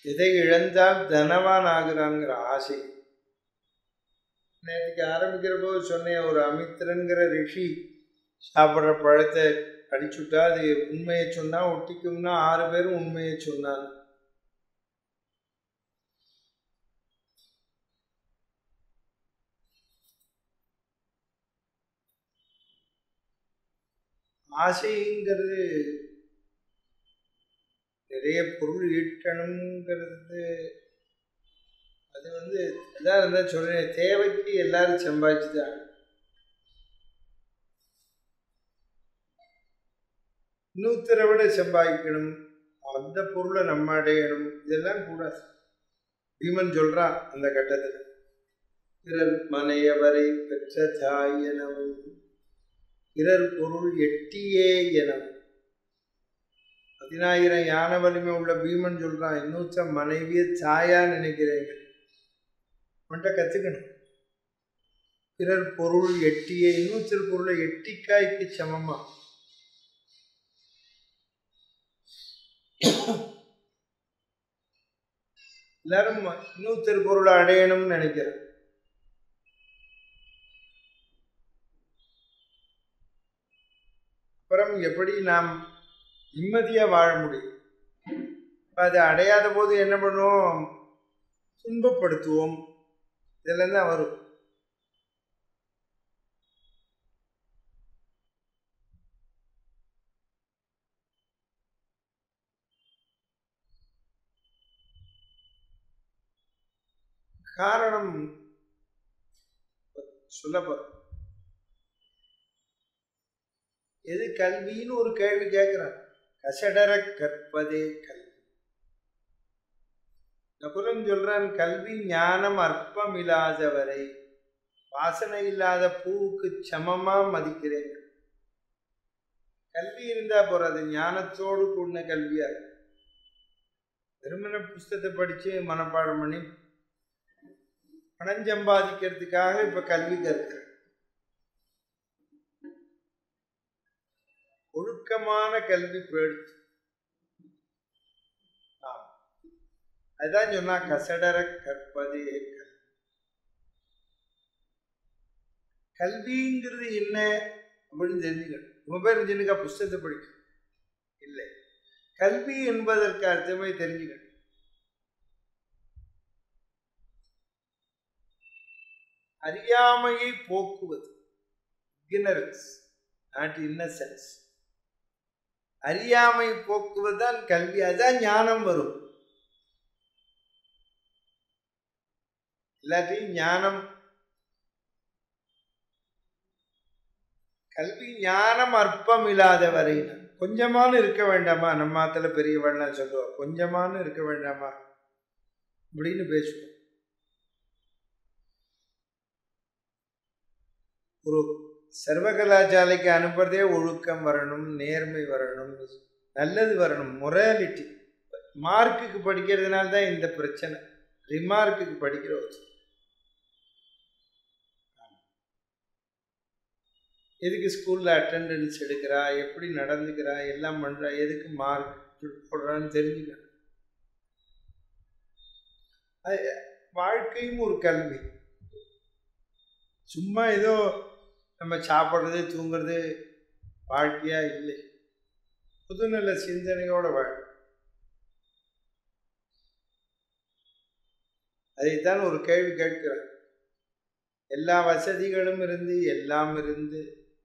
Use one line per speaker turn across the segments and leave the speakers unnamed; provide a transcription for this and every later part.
எதை இழந்தால் தனவான் ஆகுறாங்கிற ஆசை. நேற்றுக்கு ஆரம்பிக்கிற போது சொன்னேன், ஒரு அமித்திரங்கிற ரிஷி சாப்பிட்ற பழத்தை அடிச்சுட்டா அது உண்மையை சொன்னா ஒட்டிக்கும்னா 6 பேரும் உண்மையை சொன்னாங்க. ஆசைங்கிறது நிறைய பொருள் ஈட்டணுங்கிறது, அது எல்லாம் இருந்தால் சொல்றேன், தேவைக்கு எல்லாரும் சம்பாதிச்சுதான். இன்னொருத்தரை விட சம்பாதிக்கணும், அந்த பொருளை நம்ம அடையணும், இதெல்லாம் கூடாது. பீமன் சொல்றான் அந்த கட்டத்தில், பிறர் மனையவரை பெற்ற தாய் எனவும் பிறர் பொருள் எட்டியே எனவும். 10,000 யானை வலிமை உள்ள பீமன் சொல்றான், இன்னொருத்த மனைவியை தாயா நினைக்கிறேங்க, அவன்கிட்ட கத்துக்கணும். பிறர் பொருள் எட்டியே, இன்னொருத்தர் பொருளை எட்டிக்காய்க்கு சமமா. எல்லாரும் இன்னொருத்தர் பொருளை அடையணும்னு நினைக்கிறேன். அப்புறம் எப்படி நாம் நிம்மதியா வாழ முடியும்? அதை அடையாத போது என்ன பண்ணுவோம்? துன்பப்படுத்துவோம். இதெல்லாம் தான் வரும். காரணம் சொல்லப்போறோம். எது கல்வின்னு ஒரு கேள்வி கேட்கிறான். கசடர கற்பதே கல்வி. நகுலன் சொல்றான், கல்வி ஞானம் அற்பம் இல்லாதவரை வாசனை இல்லாத பூவுக்கு சமமா மதிக்கிறேன். கல்வி இருந்தா போறது, ஞானத்தோடு கூடின கல்வியா. வெறுமன புஸ்தகத்தை படிச்சு மனப்பாடம் பண்ணி பணம் சம்பாதிக்கிறதுக்காக இப்ப கல்வி கற்கிற. ஒழுக்கமான கல்வி போயிடுச்சு. அதுதான் சொன்னா கசடர கற்பதே கல்வி. கல்விங்கிறது என்ன அப்படின்னு தெரிஞ்சுக்கணும். ரொம்ப பேர் தெரிஞ்சுக்கா புஸ்தகத்தை படிக்க இல்லை. கல்வி என்பதற்கு அர்த்தமே தெரிஞ்சுக்கணும். அறியாமையை போக்குவது, இக்னரன்ஸ் நாட் இன்னசென்ஸ். அறியாமை போக்குவதுதான் கல்வி. அதுதான் ஞானம் வரும். எல்லாத்தையும் ஞானம், கல்வி ஞானம் அற்பம் இல்லாத வரை கொஞ்சமான இருக்க வேண்டாமா? நம்ம ஆத்துல பெரியவள்லாம் சொல்லுவோம், கொஞ்சமான இருக்க வேண்டாமா அப்படின்னு பேசுவோம். ஒரு சர்வகலாசாலைக்கு அனுப்புறதே ஒழுக்கம் வரணும், நேர்மை வரணும், நல்லது வரணும், மொராலிட்டி. மார்க்குக்கு படிக்கிறதுனால தான் இந்த பிரச்சனை. ரிமார்க்குக்கு படிக்கிறோம். எதுக்கு ஸ்கூலில் அட்டெண்டன்ஸ் எடுக்கிறா, எப்படி நடந்துக்கிறா, எல்லாம் பண்ணுறா, எதுக்கு மார்க் போடுறான்னு தெரிஞ்சுக்கணும். வாழ்க்கையும் ஒரு கல்வி. சும்மா ஏதோ நம்ம சாப்பிட்றது தூங்குறது வாழ்க்கையா இல்லை. புது நல்ல சிந்தனையோட வாழ. அதைத்தான் ஒரு கேள்வி கேட்கிறார். எல்லா வசதிகளும் இருந்து எல்லாம் இருந்து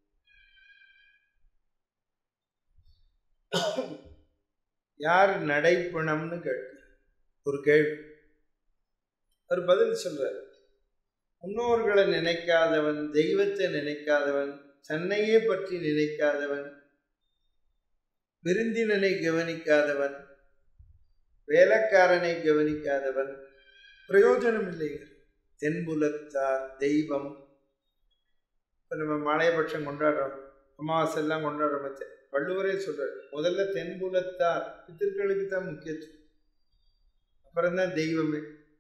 யார் நடைப்பணம்னு கேட்கிறார் ஒரு கேள்வி. ஒரு பதில் சொல்றார், முன்னோர்களை நினைக்காதவன், தெய்வத்தை நினைக்காதவன், தன்னையே பற்றி நினைக்காதவன், விருந்தினனை கவனிக்காதவன், வேலைக்காரனை கவனிக்காதவன் பிரயோஜனம் இல்லைங்க. தென்புலத்தார் தெய்வம். இப்போ நம்ம மாலையபட்சம் கொண்டாடுறோம், அமாவாசை எல்லாம் கொண்டாடுறோம். வள்ளுவரே சொல்றார், முதல்ல தென்புலத்தார் பித்திருக்களுக்கு தான் முக்கியத்துவம், அப்புறம்தான் தெய்வமே.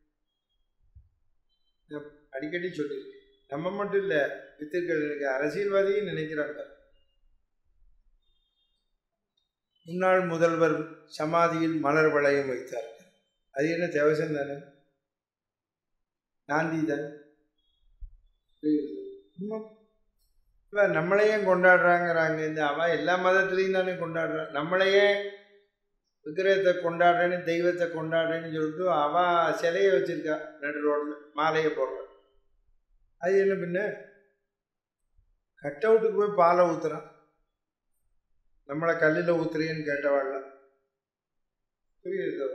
அடிக்கடி சொல்லியிருக்கேன். நம்ம மட்டும் இல்லை, பித்திருக்கள் எனக்கு அரசியல்வாதியும் நினைக்கிறாங்க. முன்னாள் முதல்வர் சமாதியில் மலர் வளையம் வைத்தார்கள். அது என்ன தேவசம் தானே, காந்தி தானே. இப்போ நம்மளையே கொண்டாடுறாங்கிறாங்க. இந்த அவன் எல்லா மதத்துலேயும் தானே கொண்டாடுறான். நம்மளையே விக்கிரகத்தை கொண்டாடுறேன்னு, தெய்வத்தை கொண்டாடுறேன்னு சொல்லிட்டு அவன் சிலையை வச்சுருக்கா நடு ரோட்டில், மாலையை போடுறான். அது என்ன பின்ன கட் அவுட்டுக்கு போய் பாலை ஊற்றுறான். நம்மளை கல்லில் ஊற்றுறேன்னு கேட்டவாள்லாம் புரியுது.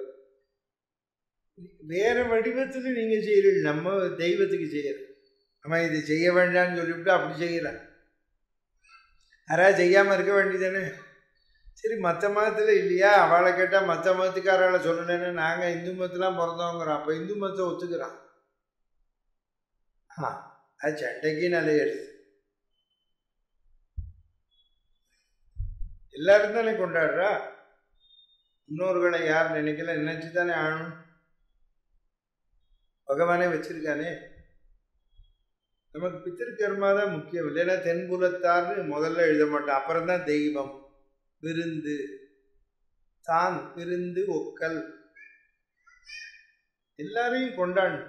வேறு வடிவத்தில் நீங்கள் செய்கிறீர்கள், நம்ம தெய்வத்துக்கு செய்கிறோம். நம்ம இது செய்ய வேண்டாம்னு சொல்லிவிட்டு அப்படி செய்யலாம். யாராவது செய்யாமல் இருக்க வேண்டியதானே. சரி, மற்ற மதத்தில் இல்லையா, அவளை கேட்டால் மற்ற மதத்துக்காரால சொல்லலைன்னு நாங்கள் இந்து மதத்துலாம் பிறந்தோங்கிறோம். அப்போ இந்து மதத்தை ஒத்துக்கிறான். அது சண்டைக்கு நல்ல எடுத்து எல்லாரும் தானே கொண்டாடுறா. இன்னொருகளை யார் நினைக்கல, நினைச்சு தானே ஆகணும். பகவானே வச்சிருக்கானே. நமக்கு பித்திருக்கர்மா தான் முக்கியம். இல்லைன்னா தென்புலத்தார்னு முதல்ல எழுத மாட்டோம். அப்புறம் தான் தெய்வம். விருந்து தான், விருந்து ஒக்கல் எல்லாரையும் கொண்டாடணும்.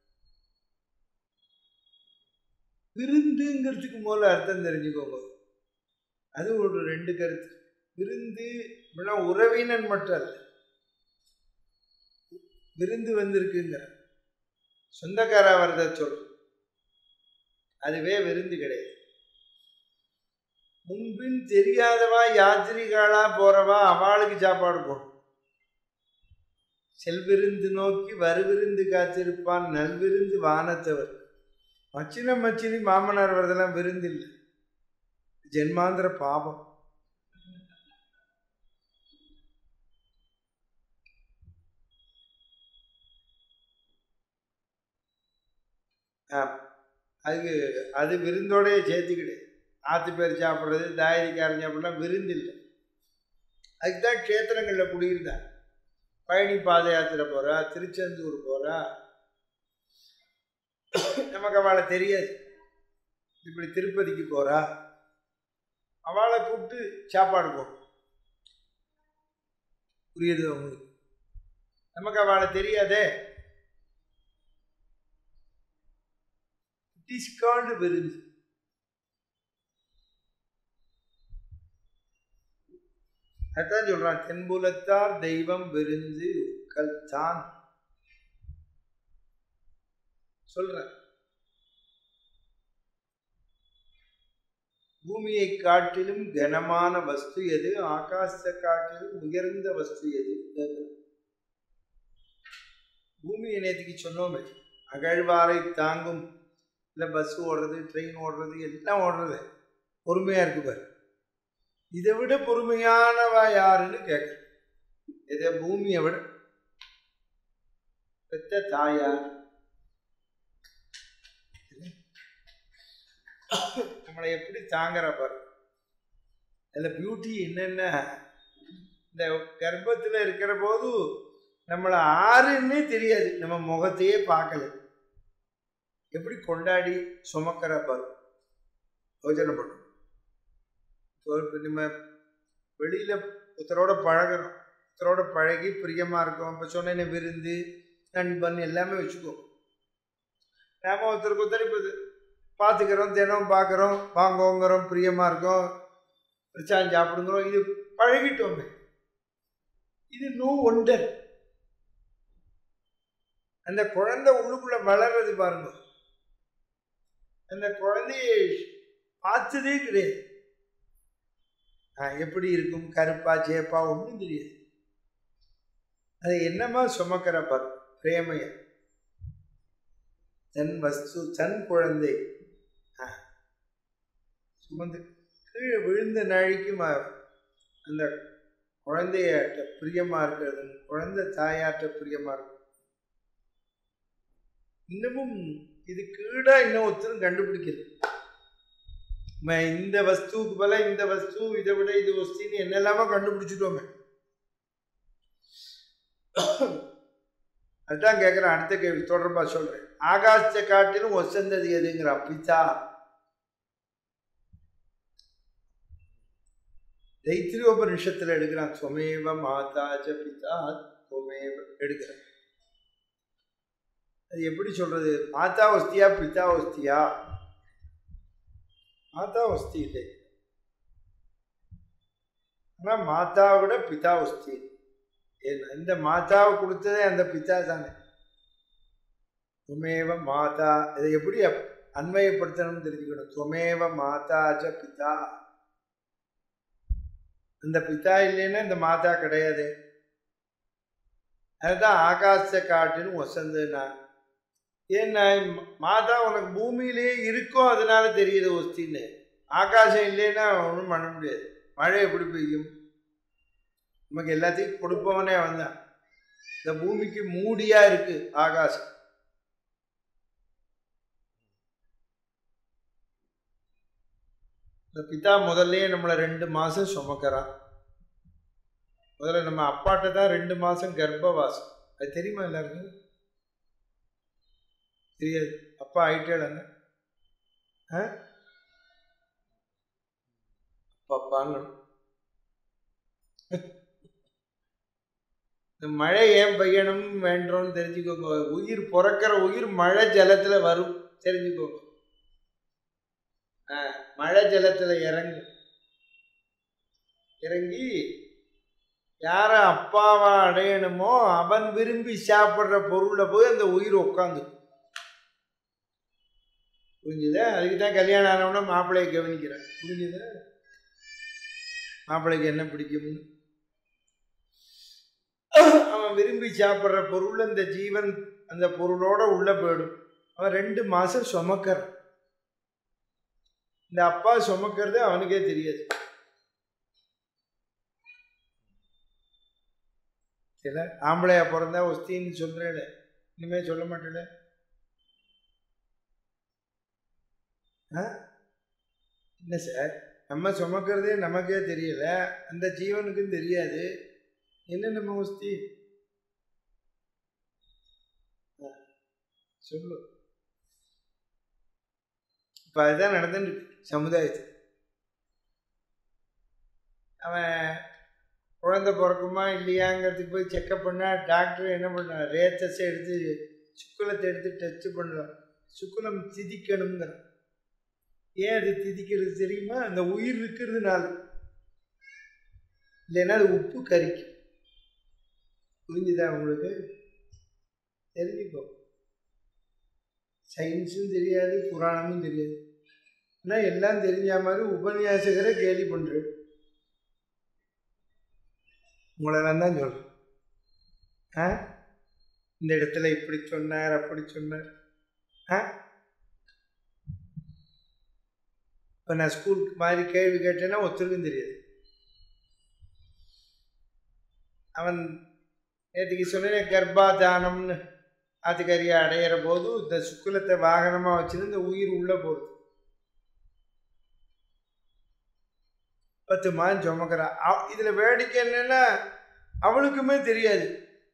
விருந்துங்கிறதுக்கு மூல அர்த்தம் தெரிஞ்சுக்கோங்க. அது ஒரு 2 கருத்து. விருந்து உறவினன் மட்டும் அல்ல, விருந்து வந்திருக்குங்கிற சொந்தக்காரா வரத சொல், அதுவே விருந்து கிடையாது. முன்பின் தெரியாதவா யாத்திரிகளா போறவா அவளுக்கு சாப்பாடு போடும். செல்விருந்து நோக்கி வருவிருந்து காத்திருப்பான் நல்விருந்து வானத்தவர். மச்சின மச்சினி மாமனார் வரதெல்லாம் விருந்து இல்லை, ஜென்மாந்திர பாவம். அது விருந்தோடைய சேர்த்துக்கிடு. ஆற்று பேர் சாப்பிட்றது, தாயதிக்காரன் சாப்பிட்லாம் விருந்து இல்லை. அதுக்குதான் க்ஷேத்திரங்களில் குடியிருந்தாங்க. பழனி பாத யாத்திரை போகிறா, திருச்செந்தூர் போகிறா, நமக்கு அவளை தெரியாது. இப்படி திருப்பதிக்கு போகிறா, அவளை கூப்பிட்டு சாப்பாடு போடும். புரியுது அவங்களுக்கு? நமக்கு அவளை தெரியாதே. இட் இஸ் கால்டு விருந்து. அதான் சொல்றான், தென்புலத்தார் தெய்வம் விருந்து ஒக்கல் தான் சொல்ற. பூமியை காட்டிலும் கனமான வஸ்து எது, ஆகாசத்தை காட்டிலும் உயர்ந்த வஸ்து எது? பூமியை நேற்றுக்கு சொன்னோமே, அகழ்வாரை தாங்கும். இல்லை பஸ் ஓடுறது, ட்ரெயின் ஓடுறது, எல்லாம் ஓடுறது பொறுமையா இருக்கு பாரு. இதை விட பொறுமையானவா யாருன்னு கேட்க. இதை பூமியை விட பெத்த தாயார் நம்மளை எப்படி தாங்குற பாரு. அதில் பியூட்டி என்னென்ன, இந்த கர்ப்பத்தில் இருக்கிற போது நம்மளை ஆறுன்னே தெரியாது, நம்ம முகத்தையே பார்க்கல, எப்படி கொண்டாடி சுமக்கிற பாரு. யோசனை பண்ணும். நம்ம வெளியில் ஒருத்தரோட பழகிறோம், ஒருத்தரோட பழகி பிரியமாக இருக்கோம். இப்போ சொன்ன விருந்து நண்பன் எல்லாமே வச்சுக்கோ. நாம ஒருத்தருக்கு ஒருத்தர் இப்போ பார்த்துக்கிறோம், தினம் பார்க்குறோம், வாங்கோங்கிறோம், பிரியமாக இருக்கோம், பிரச்சாரம் சாப்பிடுங்கிறோம். இது பழகிட்டோமே. இது நோ ஒண்டர். அந்த குழந்தை உள்ளுக்குள்ள வளர்றது பாருங்க. அந்த குழந்தைய பார்த்ததே கிடையாது. எப்படி இருக்கும், கருப்பா சேப்பா ஒன்றும் தெரியாது. அது என்னமா சுமக்கிற பாரு, பிரேமைய. தன் வஸ்து, தன் குழந்தை சுமந்து கீழே விழுந்த நாளைக்கு அந்த குழந்தையாட்ட பிரியமா இருக்கிறது, குழந்தை தாயாட்ட பிரியமா இருக்கு. இன்னமும் இது கீழே இன்னும் ஒருத்தரும் கண்டுபிடிக்கிறது. இந்த வஸ்துவுக்கு போல இந்த வஸ்து, இதை விட இது வஸ்துன்னு என்னெல்லாமோ கண்டுபிடிச்சிட்டோமே. அதுதான் கேட்குறேன். அடுத்த கேள்வி தொடர்பா சொல்றேன். ஆகாசத்தை காட்டிலும் ஒசந்தது எதுங்கிற பிதா. தைத்திரியோபனிஷத்துல எடுக்கிறான். சொமேவ மாதாச்ச பிதா தொமேவ எடுக்கிறான். அது எப்படி சொல்கிறது? மாதா வஸ்தியா பிதா வஸ்தியா? மாதா வஸ்தி இல்லை, ஆனால் மாதாவை விட பிதா வஸ்தி. ஏன்னா இந்த மாதாவை கொடுத்ததே அந்த பிதா தானே. துமேவ மாதா, இதை எப்படி அன்வயப்படுத்தணும்னு தெரிஞ்சுக்கணும். துமேவ மாதாச்ச பிதா. அந்த பிதா இல்லைன்னா இந்த மாதா கிடையாது. அதுதான் ஆகாச காட்டுன்னு வசந்தனா. ஏன்னா மாதா உனக்கு பூமியிலேயே இருக்கோ அதனால தெரியுது ஒஸ்தின்னு. ஆகாசம் இல்லைன்னா ஒன்றும் பண்ண முடியாது. மழை எப்படி பெய்யும்? நமக்கு எல்லாத்தையும் கொடுப்பவனே அவன் தான். இந்த பூமிக்கு மூடியா இருக்கு ஆகாசம். இந்த பிதா முதல்லையே நம்மளை 2 மாதம் சுமக்கிறான். முதல்ல நம்ம அப்பாட்ட தான் 2 மாதம் கர்ப்பவாசம். அது தெரியுமா எல்லாருக்கும்? தெரியாது. அப்பா ஆயிட்டேன்னு அப்பாப்பாங்க. இந்த மழை ஏன் பெய்யணும் வேண்டோம்னு தெரிஞ்சுக்கோங்க. உயிர் பிறக்கிற உயிர் மழை ஜலத்தில் வரும், தெரிஞ்சுக்கோங்க. மழை ஜலத்தில் இறங்கி யாரை அப்பாவா அடையணுமோ அவன் விரும்பி சாப்பிட்ற பொருளை போய் அந்த உயிர் உட்காந்து. புரிஞ்சுதா? அதுக்கு தான் கல்யாணம் ஆனவனா மாப்பிள்ளையை கவனிக்கிறேன். புரிஞ்சுதா? மாப்பிள்ளைக்கு என்ன பிடிக்கும்னு அவன் விரும்பி சாப்பிட்ற பொருள் அந்த ஜீவன் அந்த பொருளோட உள்ள போயிடும். அவன் 2 மாதம் சுமக்கிறான். இந்த அப்பா சுமக்கிறது அவனுக்கே தெரியாது. சில ஆம்பளையா பிறந்தா ஒஸ்தின்னு சொல்றேன், இனிமேல் சொல்ல மாட்டேன். என்ன சார், நம்ம சுமக்கிறதே நமக்கே தெரியல, அந்த ஜீவனுக்கும் தெரியாது. என்ன நம்ம ஒஸ்தி சொல்லு. இப்போ அதுதான் நடந்துட்டு சமுதாயத்தில். அவன் குழந்தை பிறக்குமா இல்லையாங்கிறதுக்கு போய் செக்கப் பண்ணால் டாக்டர் என்ன பண்ணுறான்? ரேத்தஸை எடுத்து சுக்குலத்தை எடுத்து டெஸ்ட் பண்ணுறான். சுக்குலம் திதிக்கணுங்கிறான். ஏன் அது திதிக்கிறது தெரியுமா? அந்த உயிர் இருக்கிறதுனால. இல்லைன்னா அது உப்பு கறிக்கும். புரிஞ்சுதா உங்களுக்கு? தெரிஞ்சுக்கோ. சயின்ஸும் தெரியாது, புராணமும் தெரியாது. ஆனால் எல்லாம் தெரிஞ்ச மாதிரி உபன்யாசகரை கேலி பண்ணுறேன். உங்களெல்லாம் தான் சொல்கிறேன். இந்த இடத்துல இப்படி சொன்னார் அப்படி சொன்னார். இப்போ நான் ஸ்கூலுக்கு மாதிரி கேள்வி கேட்டேன்னா ஒருத்தருக்கும் தெரியாது. அவன் நேற்றுக்கு சொன்னேன், கர்ப்பாதானம்னு ஆத்துக்கரியை அடையிற போது இந்த சுக்குலத்தை வாகனமாக வச்சுன்னு இந்த உயிர் உள்ளே போகுது. 10 மாதம் சுமக்கிறா. இதில் வேடிக்கை என்னன்னா அவளுக்குமே தெரியாது.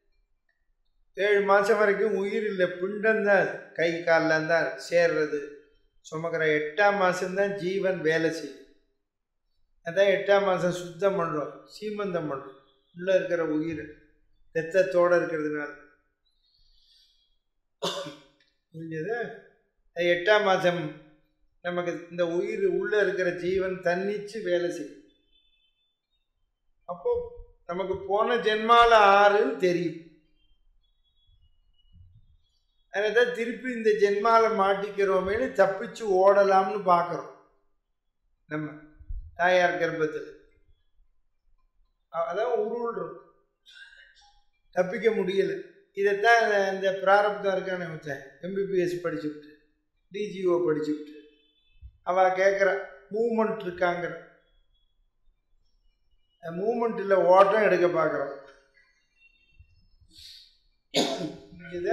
7 மாதம் வரைக்கும் உயிர் இல்லை, பிண்டம்தான் அது. கை காலில் தான் சேர்றது. சுமக்கிற 8ஆம் மாதம்தான் ஜீவன் வேலை செய்யும். அதான் 8ஆம் மாதம் சுத்தம் பண்ணுறோம், சீமந்தம் பண்ணுறோம். உள்ளே இருக்கிற உயிர் ரத்தத்தோடு இருக்கிறதுனால. புரிஞ்சது? 8ஆம் மாதம் நமக்கு இந்த உயிர் உள்ளே இருக்கிற ஜீவன் தன்னிச்சு வேலை செய்யும். அப்போ நமக்கு போன ஜென்மால 6ன்னு தெரியும். அதனால்தான் திருப்பி இந்த ஜென்மால மாட்டிக்கிறோமேனு தப்பிச்சு ஓடலாம்னு பார்க்குறோம். நம்ம தாயார் கர்ப்பத்தில் அதான் உருள்றோம், தப்பிக்க முடியலை. இதைத்தான் இந்த பிராரப்தம் இருக்கானே வச்சேன். எம்பிபிஎஸ் படிச்சுவிட்டு டிஜிஓ படிச்சுவிட்டு அவள் கேட்குற மூமெண்ட் இருக்காங்கிற மூமெண்ட்டில் ஓட்டம் எடுக்க பார்க்குறோம். இதை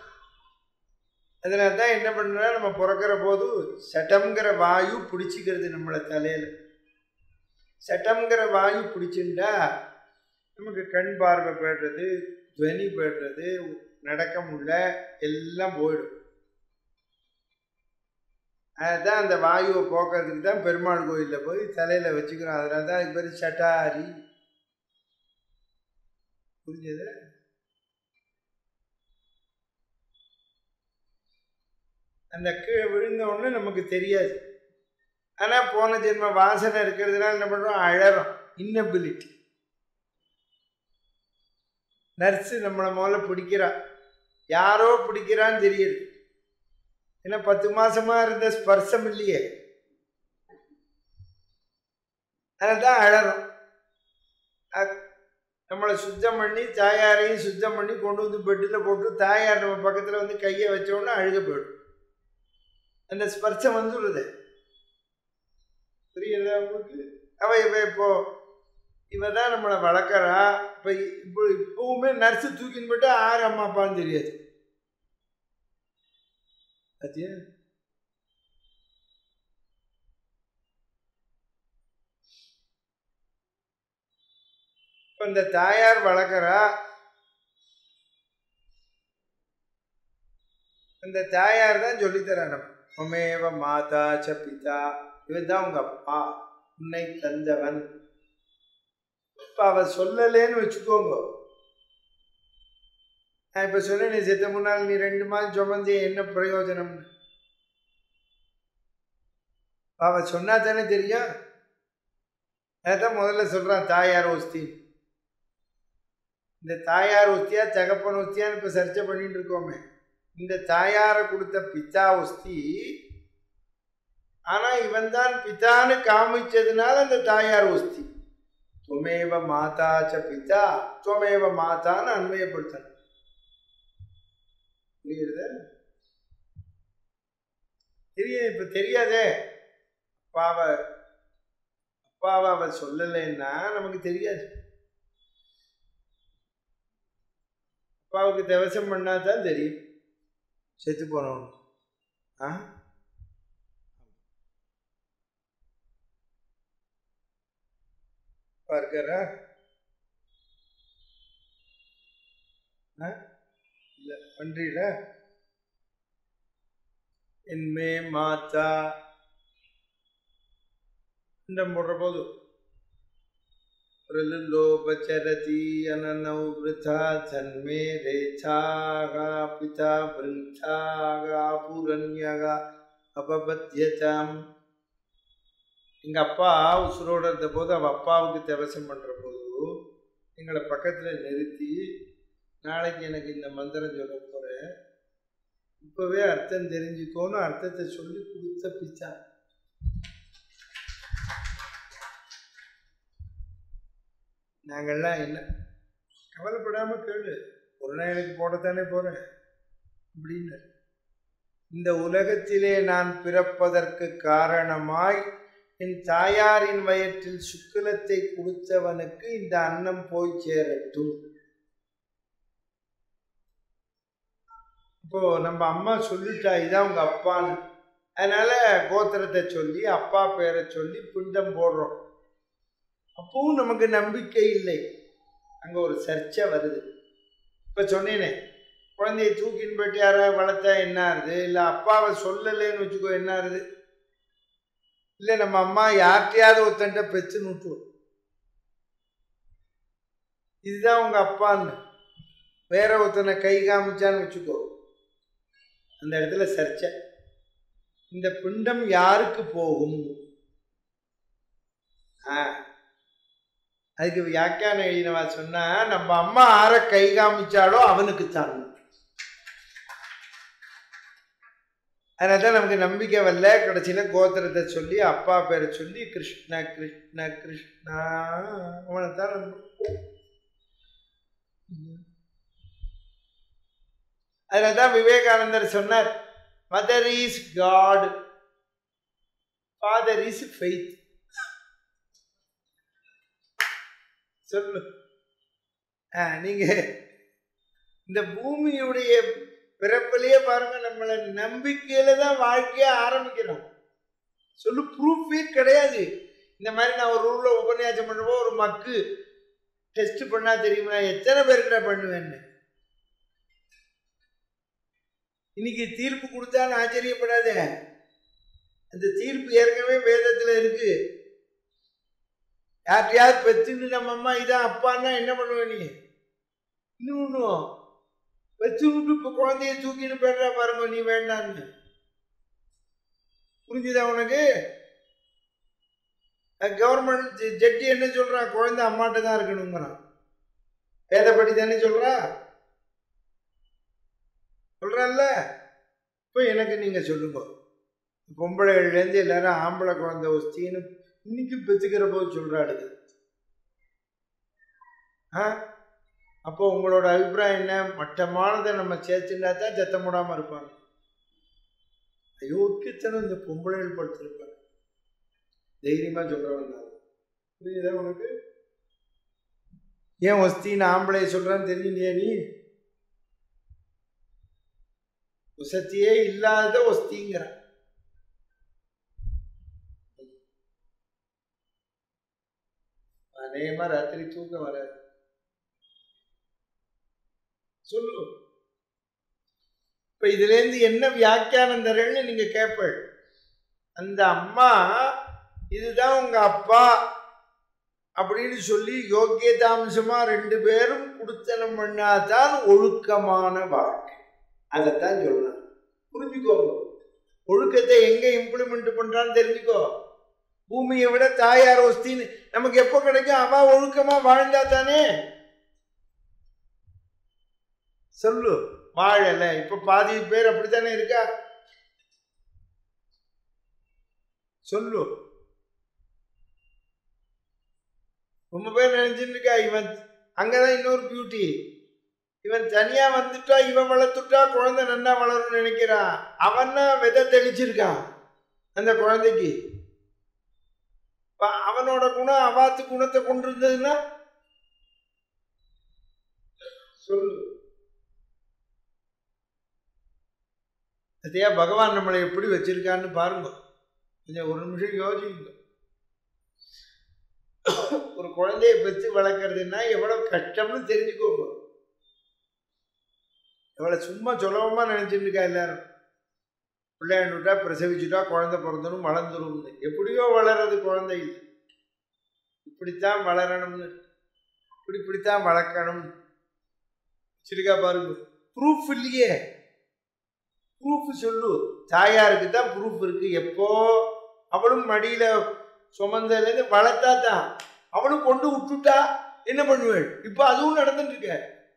அதனால தான் என்ன பண்ணுறா, நம்ம பிறக்கிற போது சட்டம்ங்கிற வாயு பிடிச்சிக்கிறது நம்மளை தலையில். சட்டம்ங்கிற வாயு பிடிச்சுட்டா நமக்கு கண் பார்வை போய்டுறது, துவனி போய்டுறது, நடக்க முடியல, எல்லாம் போயிடும். அதுதான் அந்த வாயுவை போக்குறதுக்கு தான் பெருமாள் கோயிலில் போய் தலையில் வச்சுக்கிறோம். அதனால தான் அதுக்கு பேர் சட்டாரி. புரிஞ்சது? அந்த கீழே விழுந்த உடனே நமக்கு தெரியாது. ஆனால் போன ஜென்ம வாசனை இருக்கிறதுனால என்ன பண்ணுறோம், அழறோம். இன்னபிலிட்டி. நர்ஸு நம்மளை முதல்ல பிடிக்கிறா, யாரோ பிடிக்கிறான்னு தெரியுது. ஏன்னா 10 மாசமா இருந்த ஸ்பர்சம் இல்லையே, அதுதான் அழறோம். நம்மளை சுத்தம் பண்ணி தாயாரையும் சுத்தம் பண்ணி கொண்டு வந்து பெட்டில் போட்டு தாயார் நம்ம பக்கத்தில் வந்து கையை வச்சோன்னா அழுக போயிடும். அந்த ஸ்பர்சம் வந்துடுது. புரியுதா உங்களுக்கு? இப்போ இவ தான் நம்மளை வளர்க்குறா. இப்பவுமே நர்ஸு தூக்கின்னு போயிட்டு ஆறு அம்மா அப்பான்னு தெரியாது. அத்தியா இப்போ இந்த தாயார் வளர்க்குறா. அந்த தாயார் தான் சொல்லித்தரா நம்ம. மமேவ மாதா ச பிதா, இவன் தான் உங்க அப்பா, உன்னை தந்தவன். இப்போ அவ சொல்லலேன்னு வச்சுக்கோங்க. நான் இப்போ சொன்னேன், நீ செத்த முன்னால் நீ 2 மாதம் சுமந்தி என்ன பிரயோஜனம்னு. அவ சொன்னா தானே தெரியும். அதான் முதல்ல சொல்றான் தாயார் ஒஸ்தி. இந்த தாயார் ஒஸ்தியா தகப்பன் ஒஸ்தியான்னு இப்போ சர்ச்சை பண்ணிட்டு இருக்கோமே. இந்த தாயாரை கொடுத்த பிதா ஒஸ்தி. ஆனா இவன் தான் பிதான்னு காமிச்சதுனால அந்த தாயார் ஒஸ்தி. துவமேவ மாதா ச பிதா, துவமேவ மாதான்னு அன்மையப்படுத்தணும். புரியுது? தெரியும். இப்ப தெரியாதே. அப்பாவை அவ சொல்லலைன்னா நமக்கு தெரியாது. அப்பாவுக்கு தவசம் பண்ணாதான் தெரியும் செத்து போனோம். பார்க்கறா இல்லை பண்றீல. என்மே மாத்தா போடுற போது பிரலுலோபச்சரதி அனனௌ விருதா ஜன்மே ரேச்சாகா பிதா விருந்தாகா பூரண்யகா அபபத்யதாம். எங்க அப்பா உசுரோடு இருந்த போது அவ அப்பாவுக்கு தவசம் பண்ற போது எங்களை பக்கத்துல நிறுத்தி, நாளைக்கு எனக்கு இந்த மந்திரம் சொல்ல போறேன், இப்பவே அர்த்தம் தெரிஞ்சுக்கோன்னு அர்த்தத்தை சொல்லி கொடுத்த பிச்சா. நாங்கள்லாம் என்ன கவலைப்படாம கேளு, ஒரு நாள் எனக்கு போடத்தானே போறேன் அப்படின்னு. இந்த உலகத்திலே நான் பிறப்பதற்கு காரணமாய் என் தாயாரின் வயிற்றில் சுக்கிலத்தை கொடுத்தவனுக்கு இந்த அன்னம் போய் சேரட்டும். இப்போ நம்ம அம்மா சொல்லிட்டா இதான் உங்க அப்பான்னு, அதனால கோத்திரத்தை சொல்லி அப்பா பேரை சொல்லி பிண்டம் போடுறோம். அப்பவும் நமக்கு நம்பிக்கை இல்லை. அங்க ஒரு சர்ச்சை வருது. இப்ப சொன்னேனே, குழந்தைய தூக்கின்னு போயிட்டு யாராவது வளர்த்தா என்ன ஆகுது, இல்லை அப்பாவை சொல்லலைன்னு வச்சுக்கோ என்ன ஆகுது, இல்லை நம்ம அம்மா யார்கிட்டையாவது ஒருத்தன்ட்ட பெச்சுன்னு விட்டுரும், இதுதான் உங்க அப்பான்னு வேற ஒருத்தனை கை காமிச்சான்னு வச்சுக்கோ, அந்த இடத்துல சர்ச்சை. இந்த பிண்டம் யாருக்கு போகும்? அதுக்கு வியாக்கியானம் எழுதினவா சொன்னா, நம்ம அம்மா ஆற கை காமிச்சாலோ அவனுக்கு தான். அதனால்தான் நமக்கு நம்பிக்கை வரல. கடைசியில கோத்திரத்தை சொல்லி அப்பா பேரை சொல்லி கிருஷ்ணா கிருஷ்ணா கிருஷ்ணா அவனைத்தான் நம்ப. அதனால்தான் விவேகானந்தர் சொன்னார், mother is god, father is faith. சொல்லு. நீங்க இந்த பூமியுடைய பிறப்பிலேயே பாருங்க, நம்மளை நம்பிக்கையில தான் வாழ்க்கைய ஆரம்பிக்கணும். சொல்லு, ப்ரூஃபே கிடையாது. இந்த மாதிரி நான் ஒரு ரூல்ல உபன்யாசம் பண்ணுவோம், ஒரு மக்கு டெஸ்ட் பண்ணா தெரியுமா எத்தனை பேருக்கு நான் பண்ணுவேன்னு. இன்னைக்கு தீர்ப்பு கொடுத்தான்னு ஆச்சரியப்படாத, அந்த தீர்ப்பு ஏற்கனவே வேதத்துல இருக்கு. யார்கிட்டயாவது பெத்துன்னு நம்ம அம்மா இதான் அப்பான்னா என்ன பண்ணுவேன் நீ? இன்னும் பெத்து விட்டு இப்போ குழந்தைய தூக்கின்னு போயிடுறா பாருங்க, நீ வேண்டான்னு. புரிஞ்சுதா உனக்கு? கவர்மெண்ட் ஜட்ஜி என்ன சொல்றான்? குழந்தை அம்மாட்ட தான் இருக்கணுங்கிறான். வேதப்படி தானே சொல்றான்ல. இப்போ எனக்கு நீங்க சொல்லுங்க, பொம்பளைகள்லேருந்து எல்லாரும் ஆம்பளை குழந்தை ஒஸ்தின்னு இன்னைக்கு பெற்றுக்கிற போது சொல்றாடுது. அப்போ உங்களோட அபிப்பிராயம் என்ன? மட்டமானதை நம்ம சேர்த்துனா தான் சத்தம் போடாமல் இருப்பாங்க. அயோக்கியத்தனம் இந்த பொம்பளைகள் படுத்திருப்பாங்க. தைரியமா சொல்றவன் தான். புரியுதா உனக்கு? ஏன் ஒஸ்தின்னு ஆம்பளைய சொல்றான்னு தெரியுங்க? நீ உசத்தியே இல்லாத ஒஸ்திங்கிற. அநேகமா ராத்திரி தூக்கம் வராது. சொல்லு. இப்ப இதுல இருந்து என்ன வியாக்கியானம் தரேன்னு நீங்க கேட்பள். அந்த அம்மா இதுதான் உங்க அப்பா அப்படின்னு சொல்லி யோக்கியதாம்சமா 2 பேரும் குடுத்தனம் பண்ணாதான் ஒழுக்கமான வாழ்க்கை. அதைத்தான் சொல்லலாம். புரிஞ்சுக்கோங்க. ஒழுக்கத்தை எங்க இம்ப்ளிமெண்ட் பண்றான்னு தெரிஞ்சுக்கோ. பூமியை விட தாயார் ஒஸ்தின்னு நமக்கு எப்போ கிடைக்கும்? அவ ஒழுக்கமா வாழ்ந்தா தானே. சொல்லு. வாழல. இப்ப பாதி பேர் அப்படித்தானே இருக்கா? சொல்லு. ரொம்ப பேர் நினைச்சுட்டு இருக்கா இவன் அங்கதான் இன்னொரு பியூட்டி, இவன் தனியா வந்துட்டா இவன் வளர்த்துட்டா குழந்தை நன்னா வளரும்னு நினைக்கிறான். அவன்னா விதை தெளிச்சிருக்கான் அந்த குழந்தைக்கு. அவனோட குணம் அவாத்து குணத்தை கொண்டு இருந்ததுன்னா சொல்லு. அதையா பகவான் நம்மளை எப்படி வச்சிருக்கான்னு பாருங்க. கொஞ்சம் ஒரு நிமிஷம் யோசிங்க. ஒரு குழந்தைய பெற்று வளர்க்கறதுன்னா எவ்வளவு கஷ்டம்னு தெரிஞ்சுக்கோங்க. எவ்வளவு சும்மா சுலபமா நினைச்சிட்டு இருக்கா எல்லாரும். பிள்ளையாண்டுட்டா பிரசவிச்சுட்டா குழந்தை பிறந்தணும் வளர்ந்துடும். எப்படியோ வளர்றது குழந்தை இல்லை. இப்படித்தான் வளரணும்னு, இப்படித்தான் வளர்க்கணும் வச்சிருக்கா பாருங்க. ப்ரூஃப் இல்லையே. ப்ரூஃப் சொல்லு. தாயாருக்கு தான் ப்ரூஃப் இருக்கு. எப்போ அவளும் மடியில சுமந்ததுலேருந்து வளர்த்தா தான். அவளும் கொண்டு விட்டுட்டா என்ன பண்ணுவேள்? இப்ப அதுவும் நடந்துட்டு இருக்க.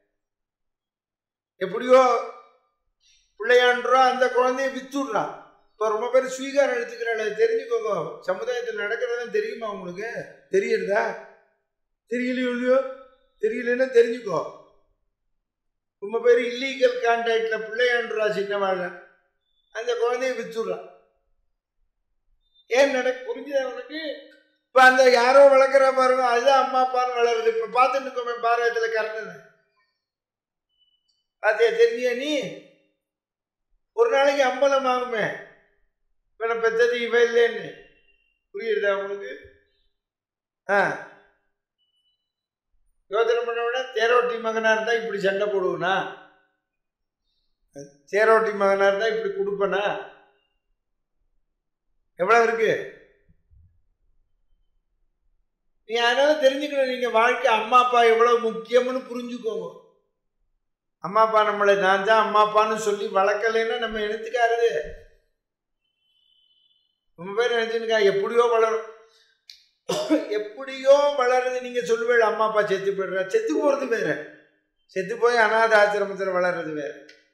எப்படியோ பிள்ளையான்றா அந்த குழந்தைய வித்துடுறான். இப்போ ரொம்ப பேர் ஸ்வீகாரம் எடுத்துக்கிறாள். தெரிஞ்சுக்கோங்க. சமுதாயத்தில் நடக்கிறதா தெரியுமா உங்களுக்கு? தெரியுறதா? தெரியலையோ இல்லையோ? தெரியலன்னா தெரிஞ்சுக்கோ. ரொம்ப பேர் இல்லீகல் கான்டாக்ட்ல பிள்ளையான்றா சின்னவாழ அந்த குழந்தைய வித்துடுறான். ஏன் புரிஞ்சுதா உனக்கு? இப்ப அந்த யாரோ வளர்க்குற பாருங்க, அதுதான் அம்மா அப்பான்னு வளருது. இப்ப பார்த்துட்டு இருக்கோமே பாரதத்துல கறந்து பாத்தியா? தெரிஞ்சியா நீ? ஒரு நாளைக்கு அம்பலம் ஆகுமே இவனை பெற்றது இவ இல்லைன்னு. புரியுதா உங்களுக்கு? யோசனை பண்ண விட தேரோட்டி மகனா இருந்தா இப்படி சண்டை போடுவனா? தேரோட்டி மகனா இருந்தா இப்படி கொடுப்பனா? எவ்வளவு இருக்கு நீ. அதனால தெரிஞ்சுக்கணும். நீங்க வாழ்க்கை அம்மா அப்பா எவ்வளவு முக்கியம்னு புரிஞ்சுக்கோங்க. அம்மா அப்பா நம்மளை நான் தான் அம்மா அப்பான்னு சொல்லி வளர்க்கலைன்னா நம்ம எடுத்துக்காருது. ரொம்ப பேர் நினைச்சுருக்கா எப்படியோ வளரும், எப்படியோ வளருது. நீங்க சொல்லுவேள் அம்மா அப்பா செத்து போயிடுற. செத்து போறது வேற, செத்து போய் அநாத ஆசிரமத்தில் வளர்றது வேற.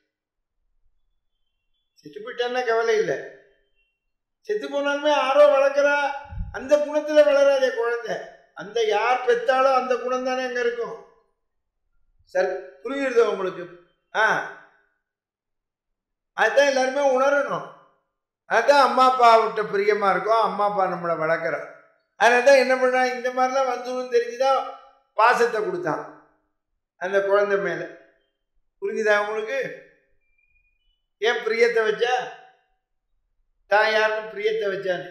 செத்து போயிட்டான்னா கவலை இல்லை. செத்து போனாலுமே யாரோ வளர்க்குறா, அந்த குணத்துல வளராதே குழந்தை. அந்த யார் பெற்றாலோ அந்த குணம் தானே அங்க இருக்கும். சார் புரியுறது உங்களுக்கு? அதுதான் எல்லாருமே உணரணும். அதுதான் அம்மா அப்பா விட்ட பிரியமா இருக்கும். அம்மா அப்பா நம்மளை வளர்க்குற. அதனால்தான் என்ன பண்ணா, இந்த மாதிரிலாம் வந்துடும் தெரிஞ்சுதான் பாசத்தை கொடுத்தான் அந்த குழந்தை மேல. புரிஞ்சுதா உங்களுக்கு? ஏன் பிரியத்தை வச்சா? தாயார்னு பிரியத்தை வச்சான்னு.